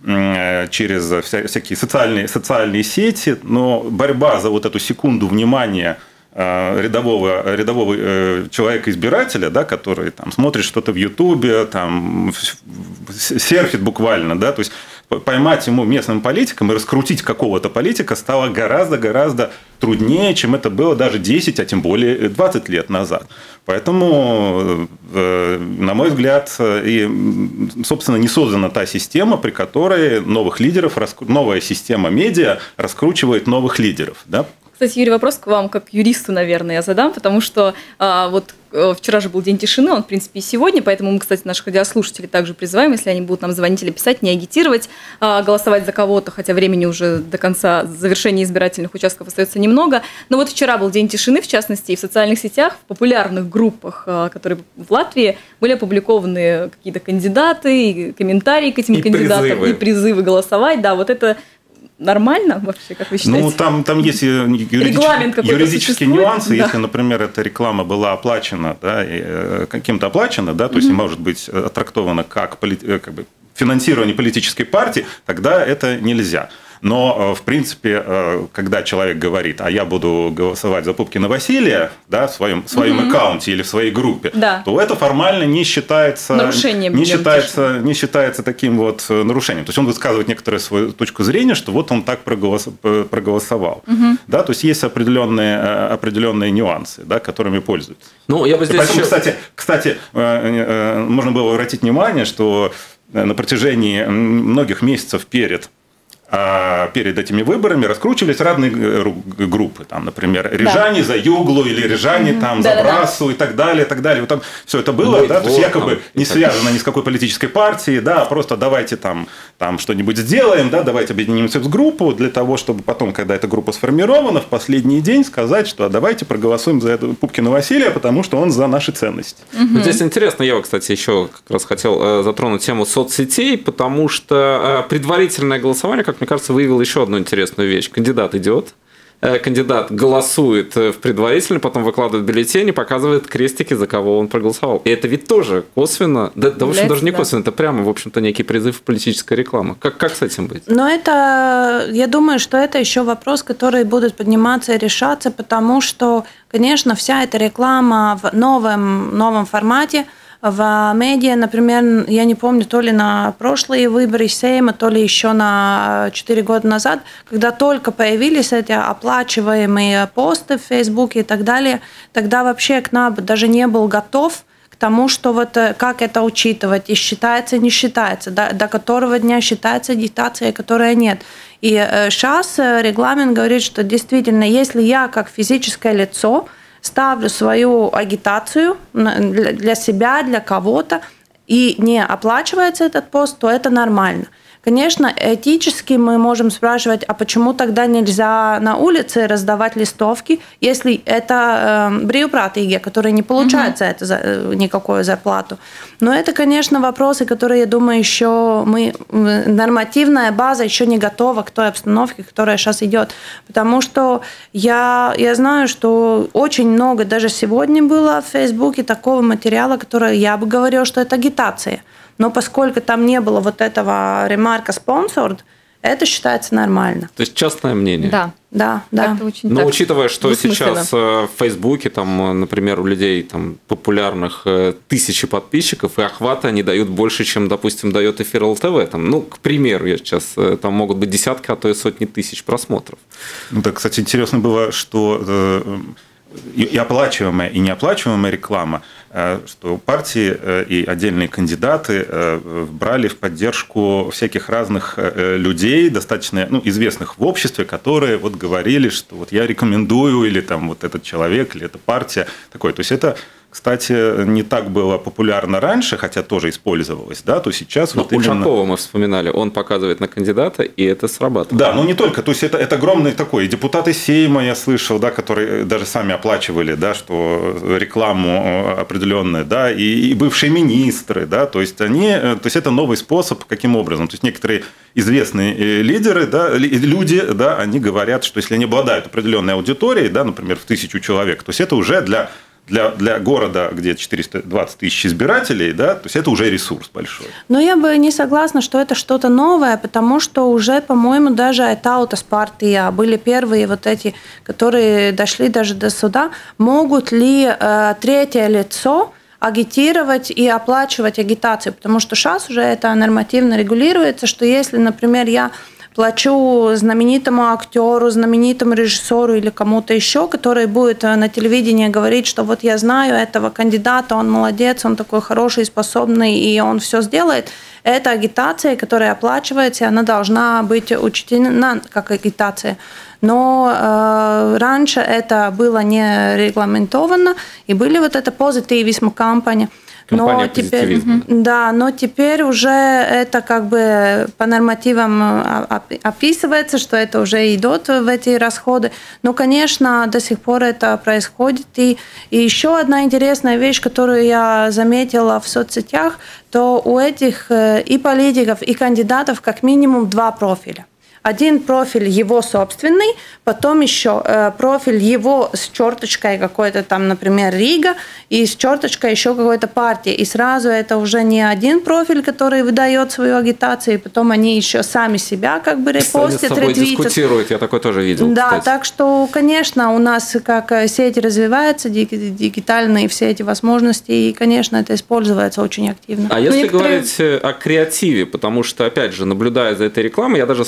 через всякие социальные, социальные сети, но борьба за вот эту секунду внимания рядового, рядового человека-избирателя, да, который там, смотрит что-то в Ютубе, там, серфит буквально, да, то есть поймать ему местным политикам и раскрутить какого-то политика стало гораздо-гораздо труднее, чем это было даже десять, а тем более двадцать лет назад. Поэтому, на мой взгляд, и, собственно, не создана та система, при которой новых лидеров, новая система медиа раскручивает новых лидеров, да. Кстати, Юрий, вопрос к вам, как юристу, наверное, я задам, потому что а, вот а, вчера же был день тишины, он, в принципе, и сегодня, поэтому мы, кстати, наших радиослушателей также призываем, если они будут нам звонить или писать, не агитировать, а, голосовать за кого-то, хотя времени уже до конца завершения избирательных участков остается немного. Но вот вчера был день тишины, в частности, и в социальных сетях, в популярных группах, а, которые в Латвии, были опубликованы какие-то кандидаты, и комментарии к этим и кандидатам, призывы. и призывы голосовать. Да, вот это... Нормально вообще, как вы считаете? Ну, там, там есть юридические, юридические нюансы. Да. Если, например, эта реклама была оплачена, да, каким-то оплачена, да, то есть, mm-hmm. может быть трактована как, как бы, финансирование политической партии, тогда это нельзя. Но, в принципе, когда человек говорит, а я буду голосовать за Пупкина Василия, да, в своем, в своем mm-hmm. аккаунте или в своей группе, да. то это формально не считается, нарушением, не, считается, не считается таким вот нарушением. То есть он высказывает некоторую свою точку зрения, что вот он так проголосовал. Mm-hmm. Да, то есть есть определенные, определенные нюансы, да, которыми пользуются. Ну, я бы здесь поэтому, еще... кстати, кстати, можно было обратить внимание, что на протяжении многих месяцев перед А перед этими выборами раскручивались разные группы, там, например, рижане да. за Юглу или рижане угу. там, да, за Брасу да. и так далее, и так далее. Вот там все это было, ну, да, то есть якобы там, не связано ни с какой политической партией, да, просто давайте там, там что-нибудь сделаем, да, давайте объединимся в группу для того, чтобы потом, когда эта группа сформирована, в последний день сказать, что давайте проголосуем за этого Пупкина Василия, потому что он за наши ценности. Угу. Здесь интересно, я, кстати, еще как раз хотел затронуть тему соцсетей, потому что предварительное голосование, как мне кажется, выявил еще одну интересную вещь. Кандидат идет, кандидат голосует в предварительно, потом выкладывает бюллетень и показывает крестики, за кого он проголосовал. И это ведь тоже косвенно, да, да в общем, даже не косвенно, это прямо, в общем-то, некий призыв политической рекламы. Как, как с этим быть? Но это, я думаю, что это еще вопрос, который будет подниматься и решаться, потому что, конечно, вся эта реклама в новом, новом формате, в медиа, например, я не помню, то ли на прошлые выборы Сейма, то ли еще на четыре года назад, когда только появились эти оплачиваемые посты в Фейсбуке и так далее, тогда вообще КНАП даже не был готов к тому, что вот как это учитывать, и считается, не считается, до, до которого дня считается агитация, которая нет. И сейчас регламент говорит, что действительно, если я как физическое лицо ставлю свою агитацию для себя, для кого-то, и не оплачивается этот пост, то это нормально. Конечно, этически мы можем спрашивать, а почему тогда нельзя на улице раздавать листовки, если это э, брīvprātīgie, которые не получают за это за, никакую зарплату. Но это, конечно, вопросы, которые, я думаю, еще мы, нормативная база еще не готова к той обстановке, которая сейчас идет. Потому что я, я знаю, что очень много, даже сегодня было в Фейсбуке такого материала, который я бы говорила, что это агитация. Но поскольку там не было вот этого ремарка «sponsored», это считается нормально. То есть частное мнение. Да, да, да. Но учитывая, что сейчас в Фейсбуке, там, например, у людей там, популярных тысячи подписчиков, и охвата они дают больше, чем, допустим, дает эфир эл тэ вэ. Там, ну, к примеру, я сейчас, там могут быть десятки, а то и сотни тысяч просмотров. Ну, так, кстати, интересно было, что и оплачиваемая, и неоплачиваемая реклама, что партии и отдельные кандидаты брали в поддержку всяких разных людей, достаточно ну, известных в обществе, которые вот говорили, что вот я рекомендую, или там вот этот человек, или эта партия. Такое. То есть это, кстати, не так было популярно раньше, хотя тоже использовалось, да, то сейчас но вот именно... Ушакова мы вспоминали, он показывает на кандидата, и это срабатывает. Да, но не только, то есть это, это огромный такой, и депутаты Сейма, я слышал, да, которые даже сами оплачивали, да, что рекламу определенную, да, и, и бывшие министры, да, то есть они, то есть это новый способ, каким образом, то есть некоторые известные лидеры, да, люди, да, они говорят, что если они обладают определенной аудиторией, да, например, в тысячу человек, то есть это уже для Для, для города, где четыреста двадцать тысяч избирателей, да, то есть это уже ресурс большой. Но я бы не согласна, что это что-то новое, потому что уже, по-моему, даже Tautas партия были первые вот эти, которые дошли даже до суда. Могут ли э, третье лицо агитировать и оплачивать агитацию? Потому что сейчас уже это нормативно регулируется, что если, например, я плачу знаменитому актеру, знаменитому режиссеру или кому-то еще, который будет на телевидении говорить, что вот я знаю этого кандидата, он молодец, он такой хороший, способный, и он все сделает. Это агитация, которая оплачивается, и она должна быть учтена как агитация. Но э, раньше это было не регламентовано, и были вот эта позитивизм кампания. Но теперь, да, но теперь уже это как бы по нормативам описывается, что это уже идет в эти расходы. Но, конечно, до сих пор это происходит. И, и еще одна интересная вещь, которую я заметила в соцсетях, то у этих и политиков, и кандидатов как минимум два профиля. Один профиль его собственный, потом еще э, профиль его с черточкой какой-то там, например, Рига, и с черточкой еще какой-то партии. И сразу это уже не один профиль, который выдает свою агитацию, и потом они еще сами себя как бы репостят, ретвитят. Сами с собой дискутируют, я такое тоже видел. Да, кстати. Так что, конечно, у нас как сеть развивается, дигитальные все эти возможности, и, конечно, это используется очень активно. А если некоторые... говорить о креативе, потому что, опять же, наблюдая за этой рекламой, я даже вступил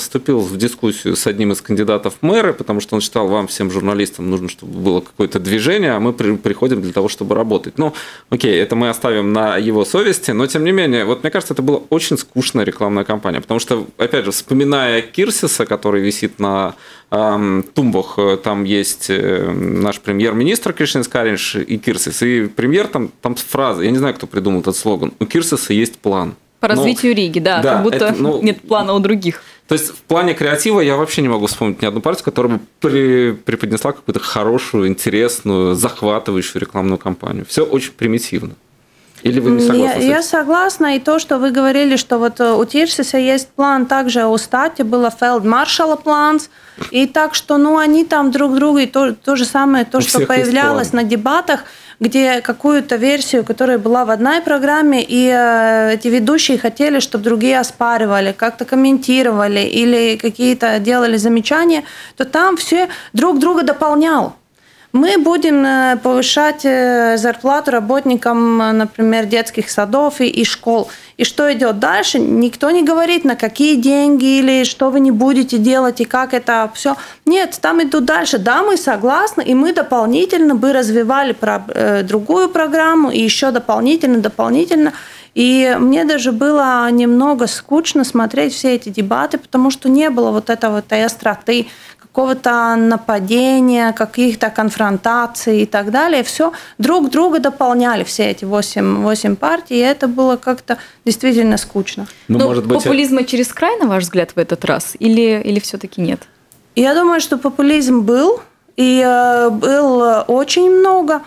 в дискуссию с одним из кандидатов в мэры, потому что он считал, вам, всем журналистам, нужно, чтобы было какое-то движение, а мы при, приходим для того, чтобы работать. Ну, окей, это мы оставим на его совести, но, тем не менее, вот мне кажется, это была очень скучная рекламная кампания, потому что, опять же, вспоминая Кирсиса, который висит на э, тумбах, там есть наш премьер-министр Кришинс Каринш и Кирсис, и премьер там, там фраза, я не знаю, кто придумал этот слоган, у Кирсиса есть план. По развитию ну, Риги, да, да, как будто это, ну, нет плана у других. То есть в плане креатива я вообще не могу вспомнить ни одну партию, которая бы при, преподнесла какую-то хорошую, интересную, захватывающую рекламную кампанию. Все очень примитивно. Или вы не согласны? Я, я согласна. И то, что вы говорили, что вот у Тирсиса есть план, также у Стати было Фелдмаршала план. И так что, ну, они там друг друга, и то, то же самое, то, у что появлялось на дебатах, где какую-то версию, которая была в одной программе, и э, эти ведущие хотели, чтобы другие оспаривали, как-то комментировали или какие-то делали замечания, то там все друг друга дополнял. Мы будем повышать зарплату работникам, например, детских садов и школ. И что идет дальше? Никто не говорит, на какие деньги или что вы не будете делать и как это все. Нет, там идут дальше. Да, мы согласны, и мы дополнительно бы развивали другую программу и еще дополнительно, дополнительно. И мне даже было немного скучно смотреть все эти дебаты, потому что не было вот этого вот этой остроты, какого-то нападения, каких-то конфронтаций и так далее. Все друг друга дополняли, все эти восемь, восемь партий, и это было как-то действительно скучно. Ну, ну, может быть, популизма я... через край, на ваш взгляд, в этот раз? Или, или все-таки нет? Я думаю, что популизм был, и э, был очень много,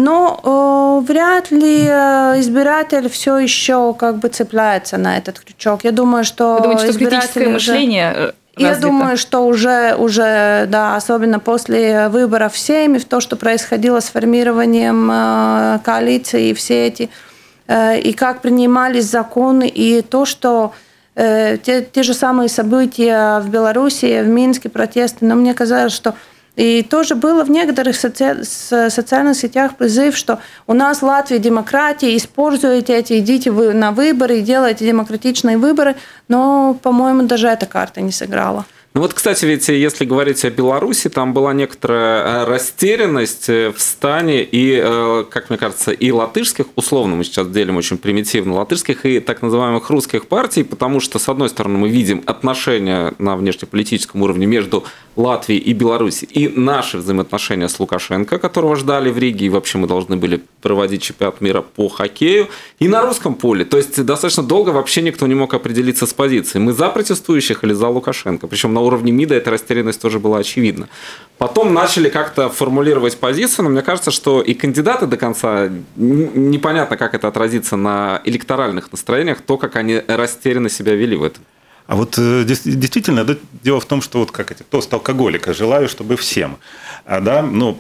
но э, вряд ли избиратель все еще как бы цепляется на этот крючок. Я думаю, что... Вы думаете, что избиратель критическое мышление... Я развито. думаю, что уже, уже, да, особенно после выборов в Сейм, в то, что происходило с формированием э, коалиции, и все эти, э, и как принимались законы, и то, что э, те, те же самые события в Беларуси, в Минске, протесты, но мне казалось, что и тоже было в некоторых соци... социальных сетях призыв, что у нас в Латвии демократия, используйте эти, идите вы на выборы, делайте демократичные выборы, но, по-моему, даже эта карта не сыграла. Ну вот, кстати, ведь если говорить о Беларуси, там была некоторая растерянность в стане и, как мне кажется, и латышских, условно мы сейчас делим очень примитивно, латышских и так называемых русских партий, потому что, с одной стороны, мы видим отношения на внешнеполитическом уровне между Латвией и Беларусью и наши взаимоотношения с Лукашенко, которого ждали в Риге, и вообще мы должны были проводить чемпионат мира по хоккею, и на русском поле. То есть достаточно долго вообще никто не мог определиться с позицией. Мы за протестующих или за Лукашенко. Причем на уровне МИДа эта растерянность тоже была очевидна. Потом начали как-то формулировать позицию, но мне кажется, что и кандидаты до конца непонятно, как это отразится на электоральных настроениях, то, как они растерянно себя вели в этом. А вот действительно, да, дело в том, что вот как эти тост алкоголика, желаю, чтобы всем. А, да, ну,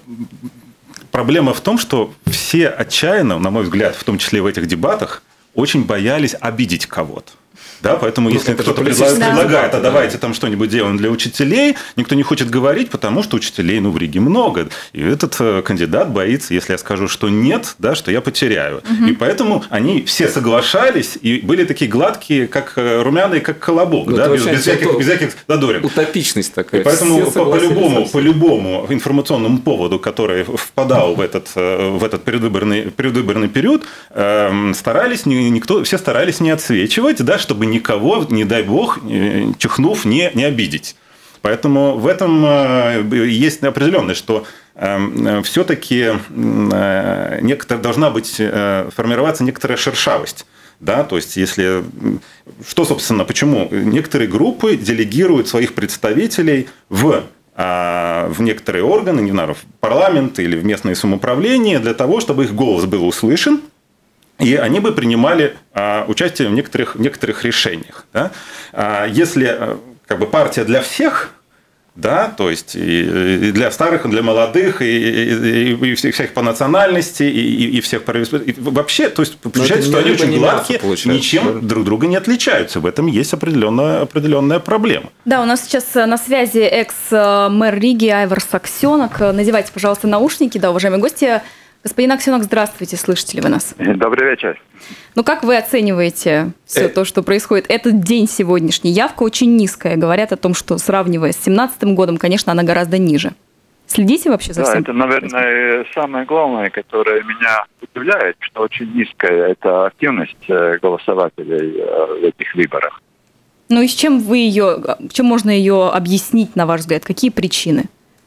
проблема в том, что все отчаянно, на мой взгляд, в том числе и в этих дебатах, очень боялись обидеть кого-то. Да, поэтому, ну, если кто-то предлагает, да. предлагает, а давайте там что-нибудь делаем для учителей, никто не хочет говорить, потому что учителей, ну, в Риге много. И этот кандидат боится, если я скажу, что нет, да, что я потеряю. Угу. И поэтому они все соглашались и были такие гладкие, как румяные, как колобок, да, без, без, всяких, без всяких задорин. Утопичность такая. И поэтому по, по, любому, по любому информационному поводу, который впадал в этот, в этот предвыборный, предвыборный период, старались, никто, все старались не отсвечивать, да, чтобы никого, не дай бог, чихнув, не, не обидеть. Поэтому в этом есть определенность, что все-таки некоторая, должна быть, формироваться некоторая шершавость. Да, то есть, если... Что, собственно, почему некоторые группы делегируют своих представителей в, в некоторые органы, не знаю, в парламент или в местное самоуправление, для того, чтобы их голос был услышан, и они бы принимали а, участие в некоторых, некоторых решениях. Да? А, если как бы, партия для всех, да, то есть и, и для старых, и для молодых, и, и, и, и всех, всех по национальности, и, и всех по... И вообще, то есть получается, что они очень гладкие, ничем друг друга не отличаются. В этом есть определенная, определенная проблема. Да, у нас сейчас на связи экс-мэр Риги Айвар Саксенок. Надевайте, пожалуйста, наушники. Да, уважаемые гости, Господин Аксенок, здравствуйте, слышите ли вы нас? Добрый вечер. Ну, как вы оцениваете все э... то, что происходит? Этот день сегодняшний, явка очень низкая. Говорят о том, что, сравнивая с семнадцатым годом, конечно, она гораздо ниже. Следите вообще за да, всем? Это, наверное, самое главное, которое меня удивляет, что очень низкая это активность голосователей в этих выборах. Ну и с чем вы ее, чем можно ее объяснить, на ваш взгляд? Какие причины?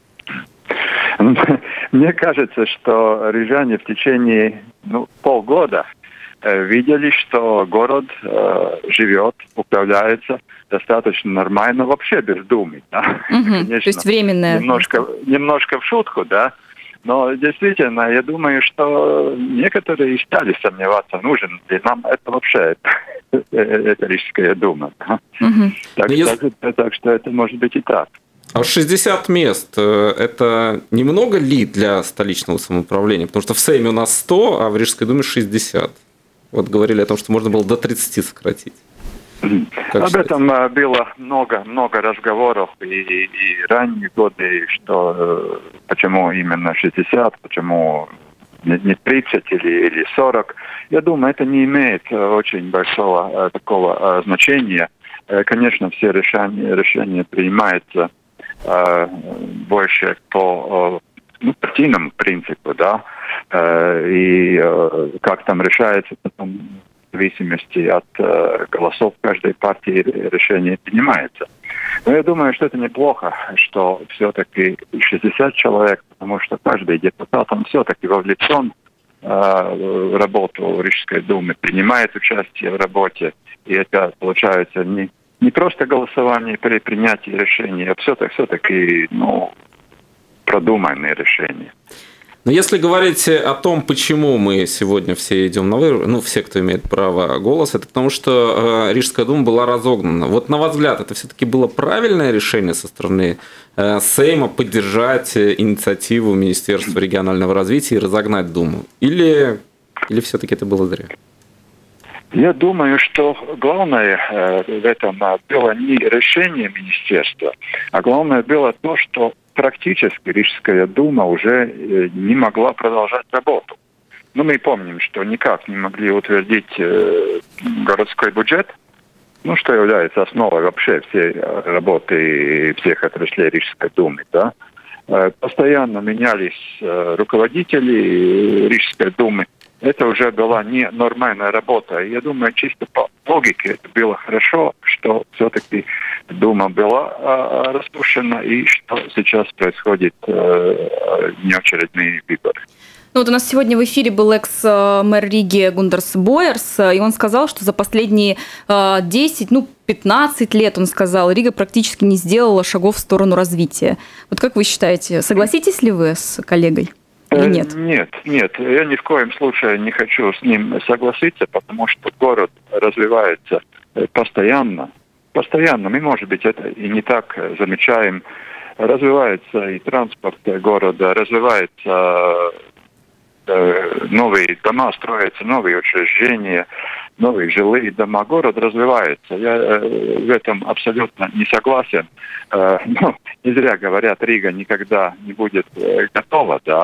Мне кажется, что рижане в течение ну, полгода видели, что город э, живет, управляется достаточно нормально, вообще без думы. Да? Угу, Конечно, то есть временное. Немножко, немножко в шутку, да. Но действительно, я думаю, что некоторые стали сомневаться, нужен ли нам это вообще, это Рижская дума. Да? Угу. Так, если... так, так что это может быть и так. А шестьдесят мест – это немного ли для столичного самоуправления? Потому что в Сейме у нас сто, а в Рижской думе шестьдесят. Вот говорили о том, что можно было до тридцати сократить. Как Об считаете? этом было много, много разговоров и, и, и ранние годы, что почему именно шестьдесят, почему не тридцать или, или сорок. Я думаю, это не имеет очень большого такого значения. Конечно, все решения, решения принимаются больше по ну, партийному принципу, да, и как там решается потом в зависимости от голосов каждой партии решение принимается. Но я думаю, что это неплохо, что все-таки шестьдесят человек, потому что каждый депутат, он все-таки вовлечен в работу Рижской думы, принимает участие в работе, и это получается не Не просто голосование при принятии решения, а все-таки, все-таки ну, продуманные решения. Но если говорить о том, почему мы сегодня все идем на выборы, ну, все, кто имеет право голоса, это потому что э, Рижская дума была разогнана. Вот на ваш взгляд, это все-таки было правильное решение со стороны э, Сейма поддержать инициативу Министерства регионального развития и разогнать думу? Или, или все-таки это было зря? Я думаю, что главное э, в этом было не решение министерства, а главное было то, что практически Рижская дума уже э, не могла продолжать работу. Ну, мы помним, что никак не могли утвердить э, городской бюджет, ну, что является основой вообще всей работы всех отраслей Рижской думы, да. Э, постоянно менялись э, руководители Рижской думы. Это уже была не нормальная работа. Я думаю, чисто по логике это было хорошо, что все-таки Дума была э, распущена и что сейчас происходит э, неочередные выборы. Ну вот у нас сегодня в эфире был экс-мэр Риги Гундерс Бойерс, и он сказал, что за последние десять, ну, пятнадцать лет, он сказал, Рига практически не сделала шагов в сторону развития. Вот как вы считаете, согласитесь ли вы с коллегой? Или нет? Нет, нет, я ни в коем случае не хочу с ним согласиться, потому что город развивается постоянно. Постоянно, мы, может быть, это и не так замечаем. Развивается и транспорт города, развивается новые дома, строятся новые учреждения, новые жилые дома. Город развивается. Я в этом абсолютно не согласен. Ну, не зря говорят, Рига никогда не будет готова, да.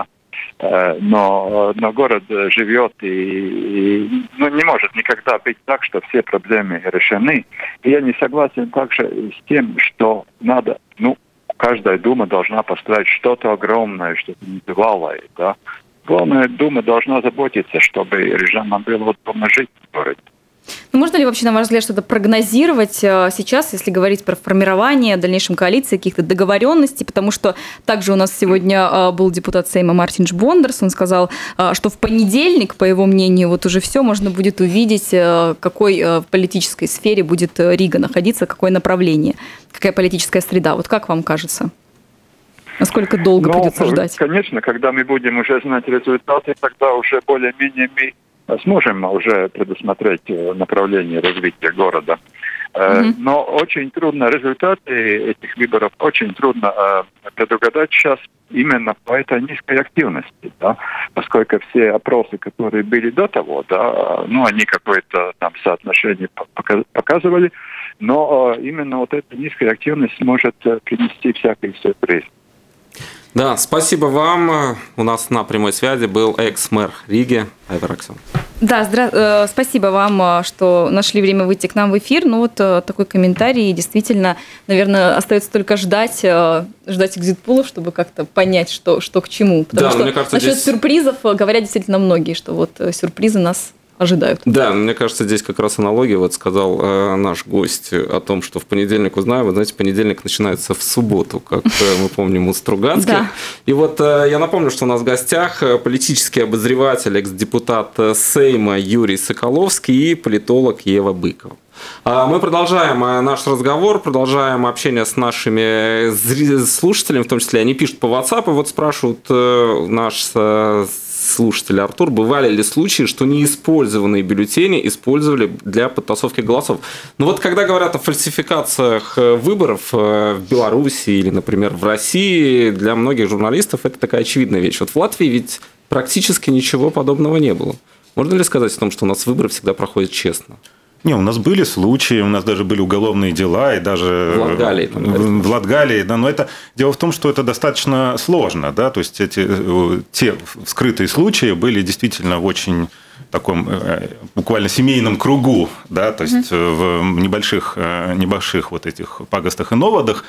Но, но город живет и, и ну, не может никогда быть так, что все проблемы решены. И я не согласен также с тем, что надо, ну, каждая дума должна построить что-то огромное, что-то небывалое, да. Главное, дума должна заботиться, чтобы рижанам было удобно жить в городе. Ну, можно ли вообще, на ваш взгляд, что-то прогнозировать сейчас, если говорить про формирование дальнейшем коалиции, каких-то договоренностей? Потому что также у нас сегодня был депутат Сейма Мартинш Бондерс, он сказал, что в понедельник, по его мнению, вот уже все можно будет увидеть, в какой политической сфере будет Рига находиться, какое направление, какая политическая среда. Вот как вам кажется? Насколько долго ну, придется ждать? Конечно, когда мы будем уже знать результаты, тогда уже более-менее мы сможем уже предусмотреть направление развития города. Mm-hmm. Но очень трудно, результаты этих выборов очень трудно предугадать сейчас именно по этой низкой активности, да, поскольку все опросы, которые были до того, да, ну, они какое-то там соотношение показывали, но именно вот эта низкая активность может принести всякий сюрприз. Да, спасибо вам. У нас на прямой связи был экс-мэр Риги Айвар Аксенов. Да, здра... спасибо вам, что нашли время выйти к нам в эфир. Ну вот такой комментарий. Действительно, наверное, остается только ждать, ждать экзит-пулов, чтобы как-то понять, что, что к чему. Потому да, что мне кажется, насчет здесь... сюрпризов говорят действительно многие, что вот сюрпризы нас ожидают. Да, мне кажется, здесь как раз аналогия. Вот сказал э, наш гость о том, что в понедельник узнаем. Вы знаете, понедельник начинается в субботу, как э, мы помним у Стругацких. Да. И вот э, я напомню, что у нас в гостях политический обозреватель, экс-депутат Сейма Юрий Соколовский и политолог Ева Быкова. Мы продолжаем наш разговор, продолжаем общение с нашими слушателями, в том числе они пишут по WhatsApp, и вот спрашивают наш слушатель Артур, бывали ли случаи, что неиспользованные бюллетени использовали для подтасовки голосов? Ну вот когда говорят о фальсификациях выборов в Беларуси или, например, в России, для многих журналистов это такая очевидная вещь. Вот в Латвии ведь практически ничего подобного не было. Можно ли сказать о том, что у нас выборы всегда проходят честно? Не, у нас были случаи, у нас даже были уголовные дела, и даже в Латгалии. В, в Латгалии, да, но это дело в том, что это достаточно сложно, да, то есть эти те скрытые случаи были действительно в очень таком буквально семейном кругу, да, то есть mm-hmm. в небольших, небольших вот этих пагостах и новодах.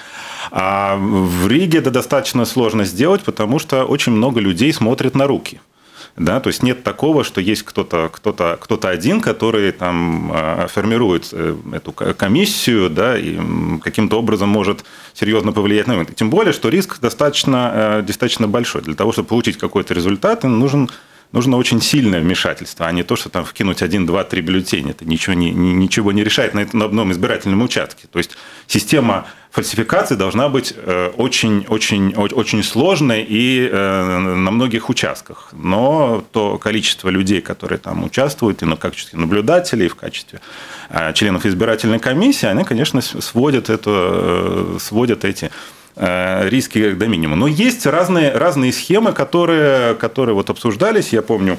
А в Риге это достаточно сложно сделать, потому что очень много людей смотрят на руки. Да, то есть нет такого, что есть кто-то, кто-то, кто-то один, который там формирует эту комиссию, да, и каким-то образом может серьезно повлиять на это. Тем более, что риск достаточно, достаточно большой. Для того, чтобы получить какой-то результат, нужен, нужно очень сильное вмешательство, а не то, что там вкинуть один, два, три бюллетеня. Это ничего не, ничего не решает на, на одном избирательном участке. То есть система фальсификации должна быть очень, очень, очень сложной и на многих участках. Но то количество людей, которые там участвуют, и в качестве наблюдателей, и в качестве членов избирательной комиссии, они, конечно, сводят, это, сводят эти риски до минимума. Но есть разные, разные схемы, которые, которые вот обсуждались. Я помню,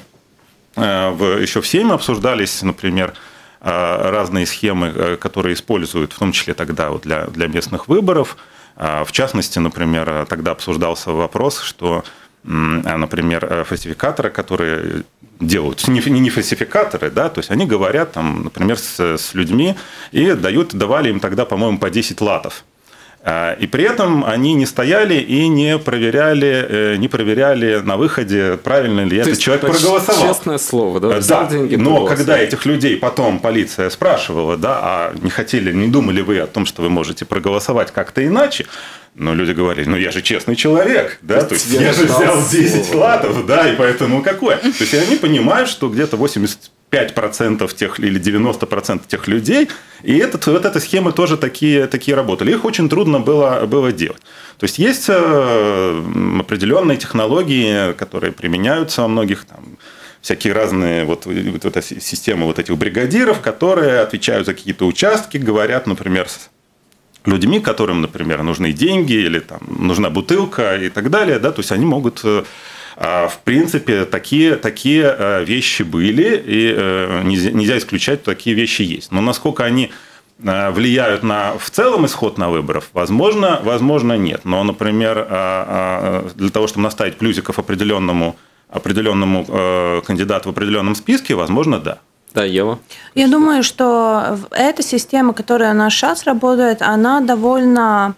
еще в Сейме обсуждались, например, разные схемы, которые используют, в том числе тогда вот для, для местных выборов. В частности, например, тогда обсуждался вопрос, что, например, фальсификаторы, которые делают, не, не фальсификаторы, да, то есть они говорят, там, например, с, с людьми и дают, давали им тогда, по-моему, по десять латов. И при этом они не стояли и не проверяли, не проверяли на выходе, правильно ли этот человек проголосовал. Честное слово, да? Да, деньги но когда этих людей потом полиция спрашивала, да, а не хотели, не думали вы о том, что вы можете проголосовать как-то иначе, но люди говорили, ну я же честный человек, да, то есть я, я же взял десять латов, да, и поэтому какое? То есть они понимают, что где-то восемьдесят пять процентов тех или девяносто процентов тех людей, и этот, вот эта схема тоже такие, такие работали. Их очень трудно было, было делать. То есть есть определенные технологии, которые применяются во многих там, всякие разные вот, вот эта система вот этих бригадиров, которые отвечают за какие-то участки, говорят, например, с людьми, которым, например, нужны деньги или там, нужна бутылка и так далее, да, то есть они могут... В принципе, такие, такие вещи были, и нельзя, нельзя исключать, что такие вещи есть. Но насколько они влияют на в целом исход на выборов, возможно, возможно, нет. Но, например, для того, чтобы наставить плюсиков определенному, определенному кандидату в определенном списке, возможно, да. Да, Ева. Я думаю, что эта система, которая у нас сейчас работает, она довольно,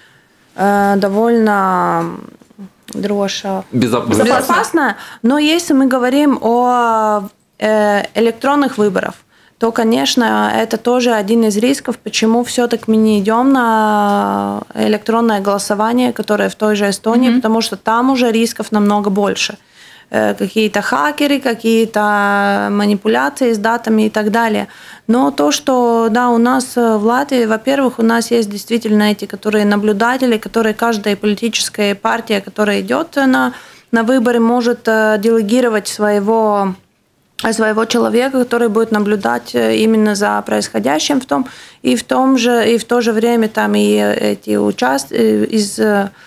довольно дроша, безопасная. безопасная. Но если мы говорим о электронных выборах, то, конечно, это тоже один из рисков, почему все-таки мы не идем на электронное голосование, которое в той же Эстонии, mm-hmm. потому что там уже рисков намного больше. Какие-то хакеры, какие-то манипуляции с датами и так далее. Но то, что да, у нас в Латвии, во-первых, у нас есть действительно эти, которые наблюдатели, которые каждая политическая партия, которая идет на, на выборы, может делегировать своего, своего человека, который будет наблюдать именно за происходящим в том, и в том же, и в то же время там и эти участки из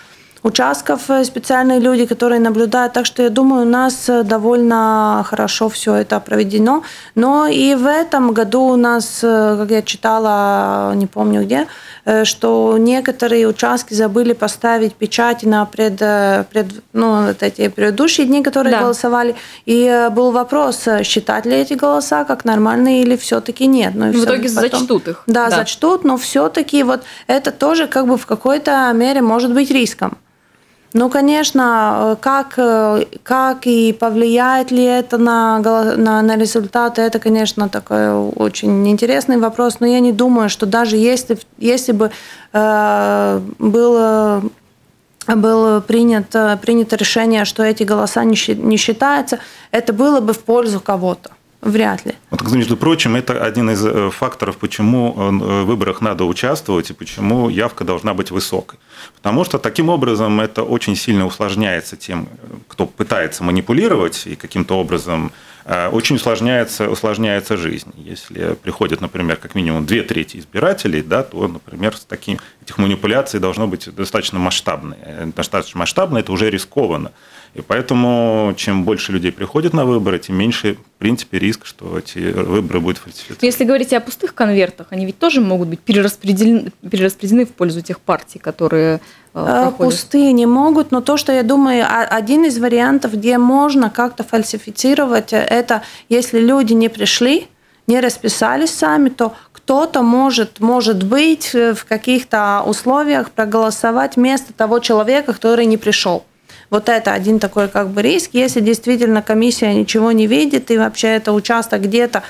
участков специальные люди, которые наблюдают. Так что я думаю, у нас довольно хорошо все это проведено. Но и в этом году у нас, как я читала, не помню где, что некоторые участки забыли поставить печати на пред, пред, ну, вот эти предыдущие дни, которые да. голосовали. И был вопрос, считать ли эти голоса как нормальные или все-таки нет. Ну, и в все. итоге Потом, зачтут их. Да, да, зачтут, но все-таки вот это тоже как бы в какой-то мере может быть риском. Ну, конечно, как, как и повлияет ли это на, на, на результаты, это, конечно, такой очень интересный вопрос, но я не думаю, что даже если, если бы э, было, было принято, принято решение, что эти голоса не, не считаются, это было бы в пользу кого-то. Вряд ли. Вот, между прочим, это один из факторов, почему в выборах надо участвовать и почему явка должна быть высокой. Потому что таким образом это очень сильно усложняется тем, кто пытается манипулировать, и каким-то образом очень усложняется, усложняется жизнь. Если приходят, например, как минимум две трети избирателей, да, то, например, с таким, этих манипуляций должно быть достаточно масштабные. Достаточно масштабно – это уже рискованно. И поэтому, чем больше людей приходит на выборы, тем меньше, в принципе, риск, что эти выборы будут фальсифицированы. Если говорить о пустых конвертах, они ведь тоже могут быть перераспределены, перераспределены в пользу тех партий, которые э, проходят? Пустые не могут, но то, что я думаю, один из вариантов, где можно как-то фальсифицировать, это если люди не пришли, не расписались сами, то кто-то может, может быть, в каких-то условиях проголосовать вместо того человека, который не пришел. Вот это один такой как бы риск. Если действительно комиссия ничего не видит и вообще это участок где-то,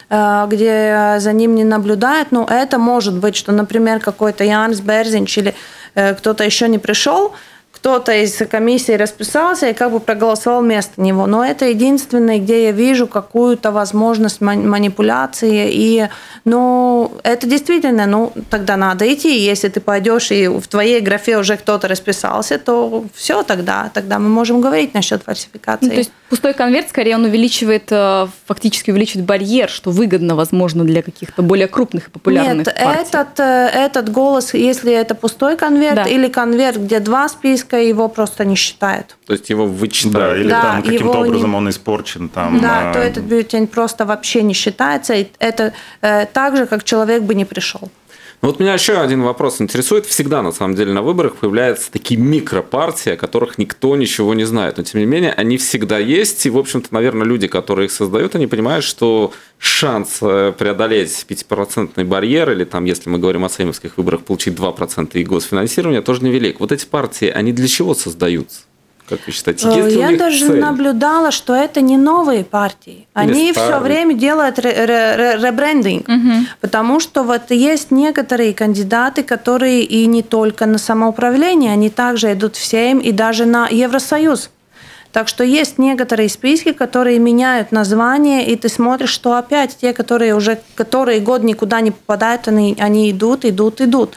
где за ним не наблюдает, ну это может быть, что, например, какой-то Янис Берзинч или кто-то еще не пришел, кто-то из комиссии расписался и как бы проголосовал вместо него. Но это единственное, где я вижу какую-то возможность манипуляции. И, ну, это действительно, ну, тогда надо идти. Если ты пойдешь и в твоей графе уже кто-то расписался, то все тогда. Тогда мы можем говорить насчет фальсификации. Ну, то есть пустой конверт, скорее, он увеличивает, фактически увеличивает барьер, что выгодно, возможно, для каких-то более крупных и популярных Нет, партий. Этот, этот голос, если это пустой конверт да. или конверт, где два списка, его просто не считают. То есть его вычитают. Да, или да, там каким-то образом не... он испорчен. Там, да, а... то этот бюллетень просто вообще не считается. И это э, так же, как человек бы не пришел. Вот меня еще один вопрос интересует. Всегда, на самом деле, на выборах появляются такие микропартии, о которых никто ничего не знает. Но, тем не менее, они всегда есть. И, в общем-то, наверное, люди, которые их создают, они понимают, что шанс преодолеть пятипроцентный барьер, или, там, если мы говорим о сеймовских выборах, получить два процента и госфинансирование, тоже невелик. Вот эти партии, они для чего создаются? Как вы считаете, есть ли у Я них даже цель? наблюдала, что это не новые партии. Они все время делают ребрендинг. Угу. Потому что вот есть некоторые кандидаты, которые и не только на самоуправление, они также идут в Сейм и даже на Евросоюз. Так что есть некоторые списки, которые меняют название, и ты смотришь, что опять те, которые уже которые год никуда не попадают, они, они идут, идут, идут.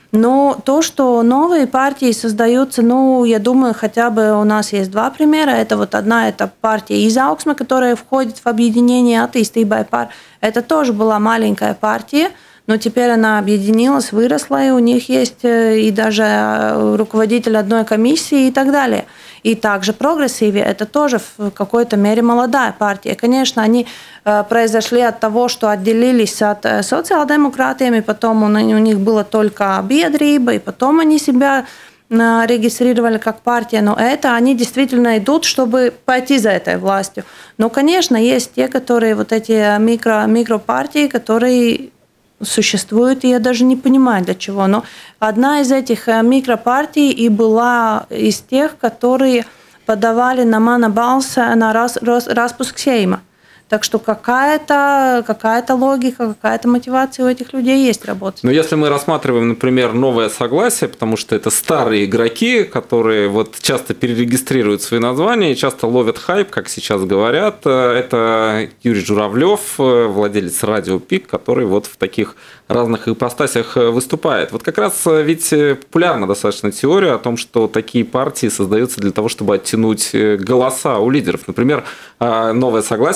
Но то, что новые партии создаются, ну, я думаю, хотя бы у нас есть два примера. Это вот одна, это партия Изауgsme, которая входит в объединение Attīstībai par. Это тоже была маленькая партия, но теперь она объединилась, выросла, и у них есть и даже руководитель одной комиссии и так далее. И также прогрессиве – это тоже в какой-то мере молодая партия. Конечно, они произошли от того, что отделились от социал-демократиями, потом у них было только биедрība, и потом они себя регистрировали как партия. Но это они действительно идут, чтобы пойти за этой властью. Но, конечно, есть те, которые вот эти микро, микропартии, которые существуют, и я даже не понимаю, для чего. Но одна из этих микропартий и была из тех, которые подавали на мана балса на распуск Сейма. Так что какая-то, какая-то логика, какая-то мотивация у этих людей есть работать. Но если мы рассматриваем, например, новое согласие, потому что это старые игроки, которые вот часто перерегистрируют свои названия и часто ловят хайп, как сейчас говорят, это Юрий Журавлев, владелец радио ПИК, который вот в таких разных ипостасях выступает. Вот как раз ведь популярна достаточно теория о том, что такие партии создаются для того, чтобы оттянуть голоса у лидеров. Например, новое согласие наверняка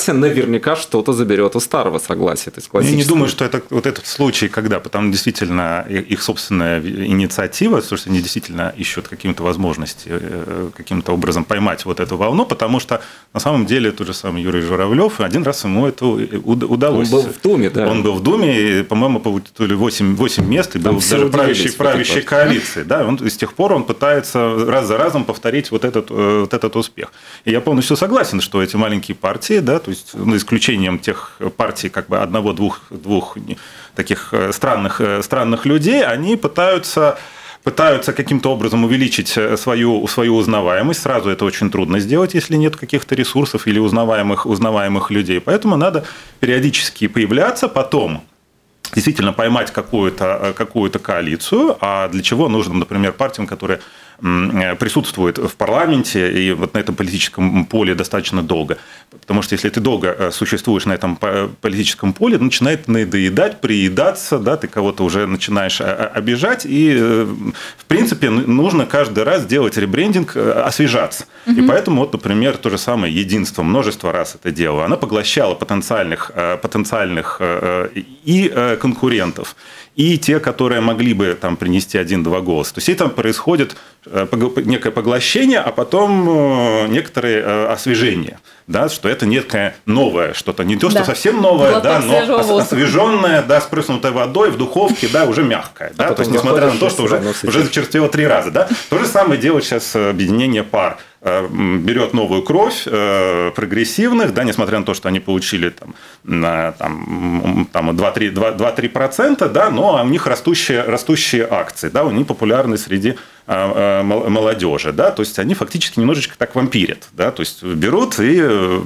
наверняка что-то заберет у старого согласия. То есть Я не думаю, что это вот этот случай, когда потому действительно их собственная инициатива, потому что они действительно ищут какие-то возможности каким-то образом поймать вот эту волну, потому что на самом деле тот же самый Юрий Журавлев, один раз ему это удалось. Он был в Думе, да? Он был в Думе, и, по-моему, то ли восемь, восемь мест, и был даже правящей, правящей коалиции. Да? Он, с тех пор он пытается раз за разом повторить вот этот, вот этот успех. И я полностью согласен, что эти маленькие партии, да, то есть, ну, исключением тех партий как бы одного-двух двух таких странных, странных людей, они пытаются... пытаются каким-то образом увеличить свою, свою узнаваемость. Сразу это очень трудно сделать, если нет каких-то ресурсов или узнаваемых, узнаваемых людей. Поэтому надо периодически появляться, потом действительно поймать какую-то, какую-то коалицию. А для чего нужно, например, партиям, которые присутствует в парламенте и вот на этом политическом поле достаточно долго. Потому что если ты долго существуешь на этом политическом поле, начинает надоедать, приедаться, да, ты кого-то уже начинаешь обижать, и, в принципе, нужно каждый раз делать ребрендинг, освежаться. Угу. И поэтому, вот, например, то же самое единство, множество раз это делало, она поглощала потенциальных, потенциальных и конкурентов, и те, которые могли бы там принести один-два голоса. То есть, и там происходит некое поглощение, а потом некоторые освежения. Да, что это некое новое что-то. Не то, что да. совсем новое, да, но освеженное, да, спрыснутое водой в духовке, да, уже мягкое. Да, то есть, несмотря на то, что уже, уже зачерствело три раза. Да. То же самое делает сейчас объединение пар. Берет новую кровь прогрессивных, да, несмотря на то, что они получили там, там, там два-три процента, да, но у них растущие, растущие акции, да, у них популярны среди молодежи, да, то есть они фактически немножечко так вампирят, да, то есть берут и,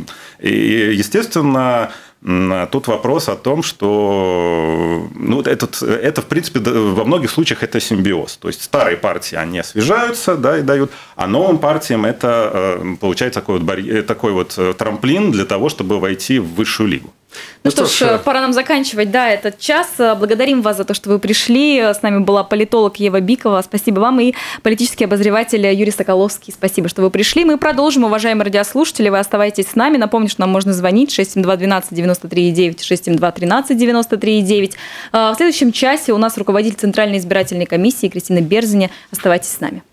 и естественно, тут вопрос о том, что ну, этот, это, в принципе, во многих случаях это симбиоз. То есть старые партии, они освежаются, да, и дают, а новым партиям это получается такой вот, барь... такой вот трамплин для того, чтобы войти в высшую лигу. Ну, ну что ж, пора нам заканчивать, да, этот час. Благодарим вас за то, что вы пришли. С нами была политолог Ева Бикова. Спасибо вам. И политический обозреватель Юрий Соколовский. Спасибо, что вы пришли. Мы продолжим, уважаемые радиослушатели. Вы оставайтесь с нами. Напомню, что нам можно звонить шесть семь два двенадцать девяносто три девять, шесть семь два тринадцать девяносто три девять. В следующем часе у нас руководитель Центральной избирательной комиссии Кристина Берзиня. Оставайтесь с нами.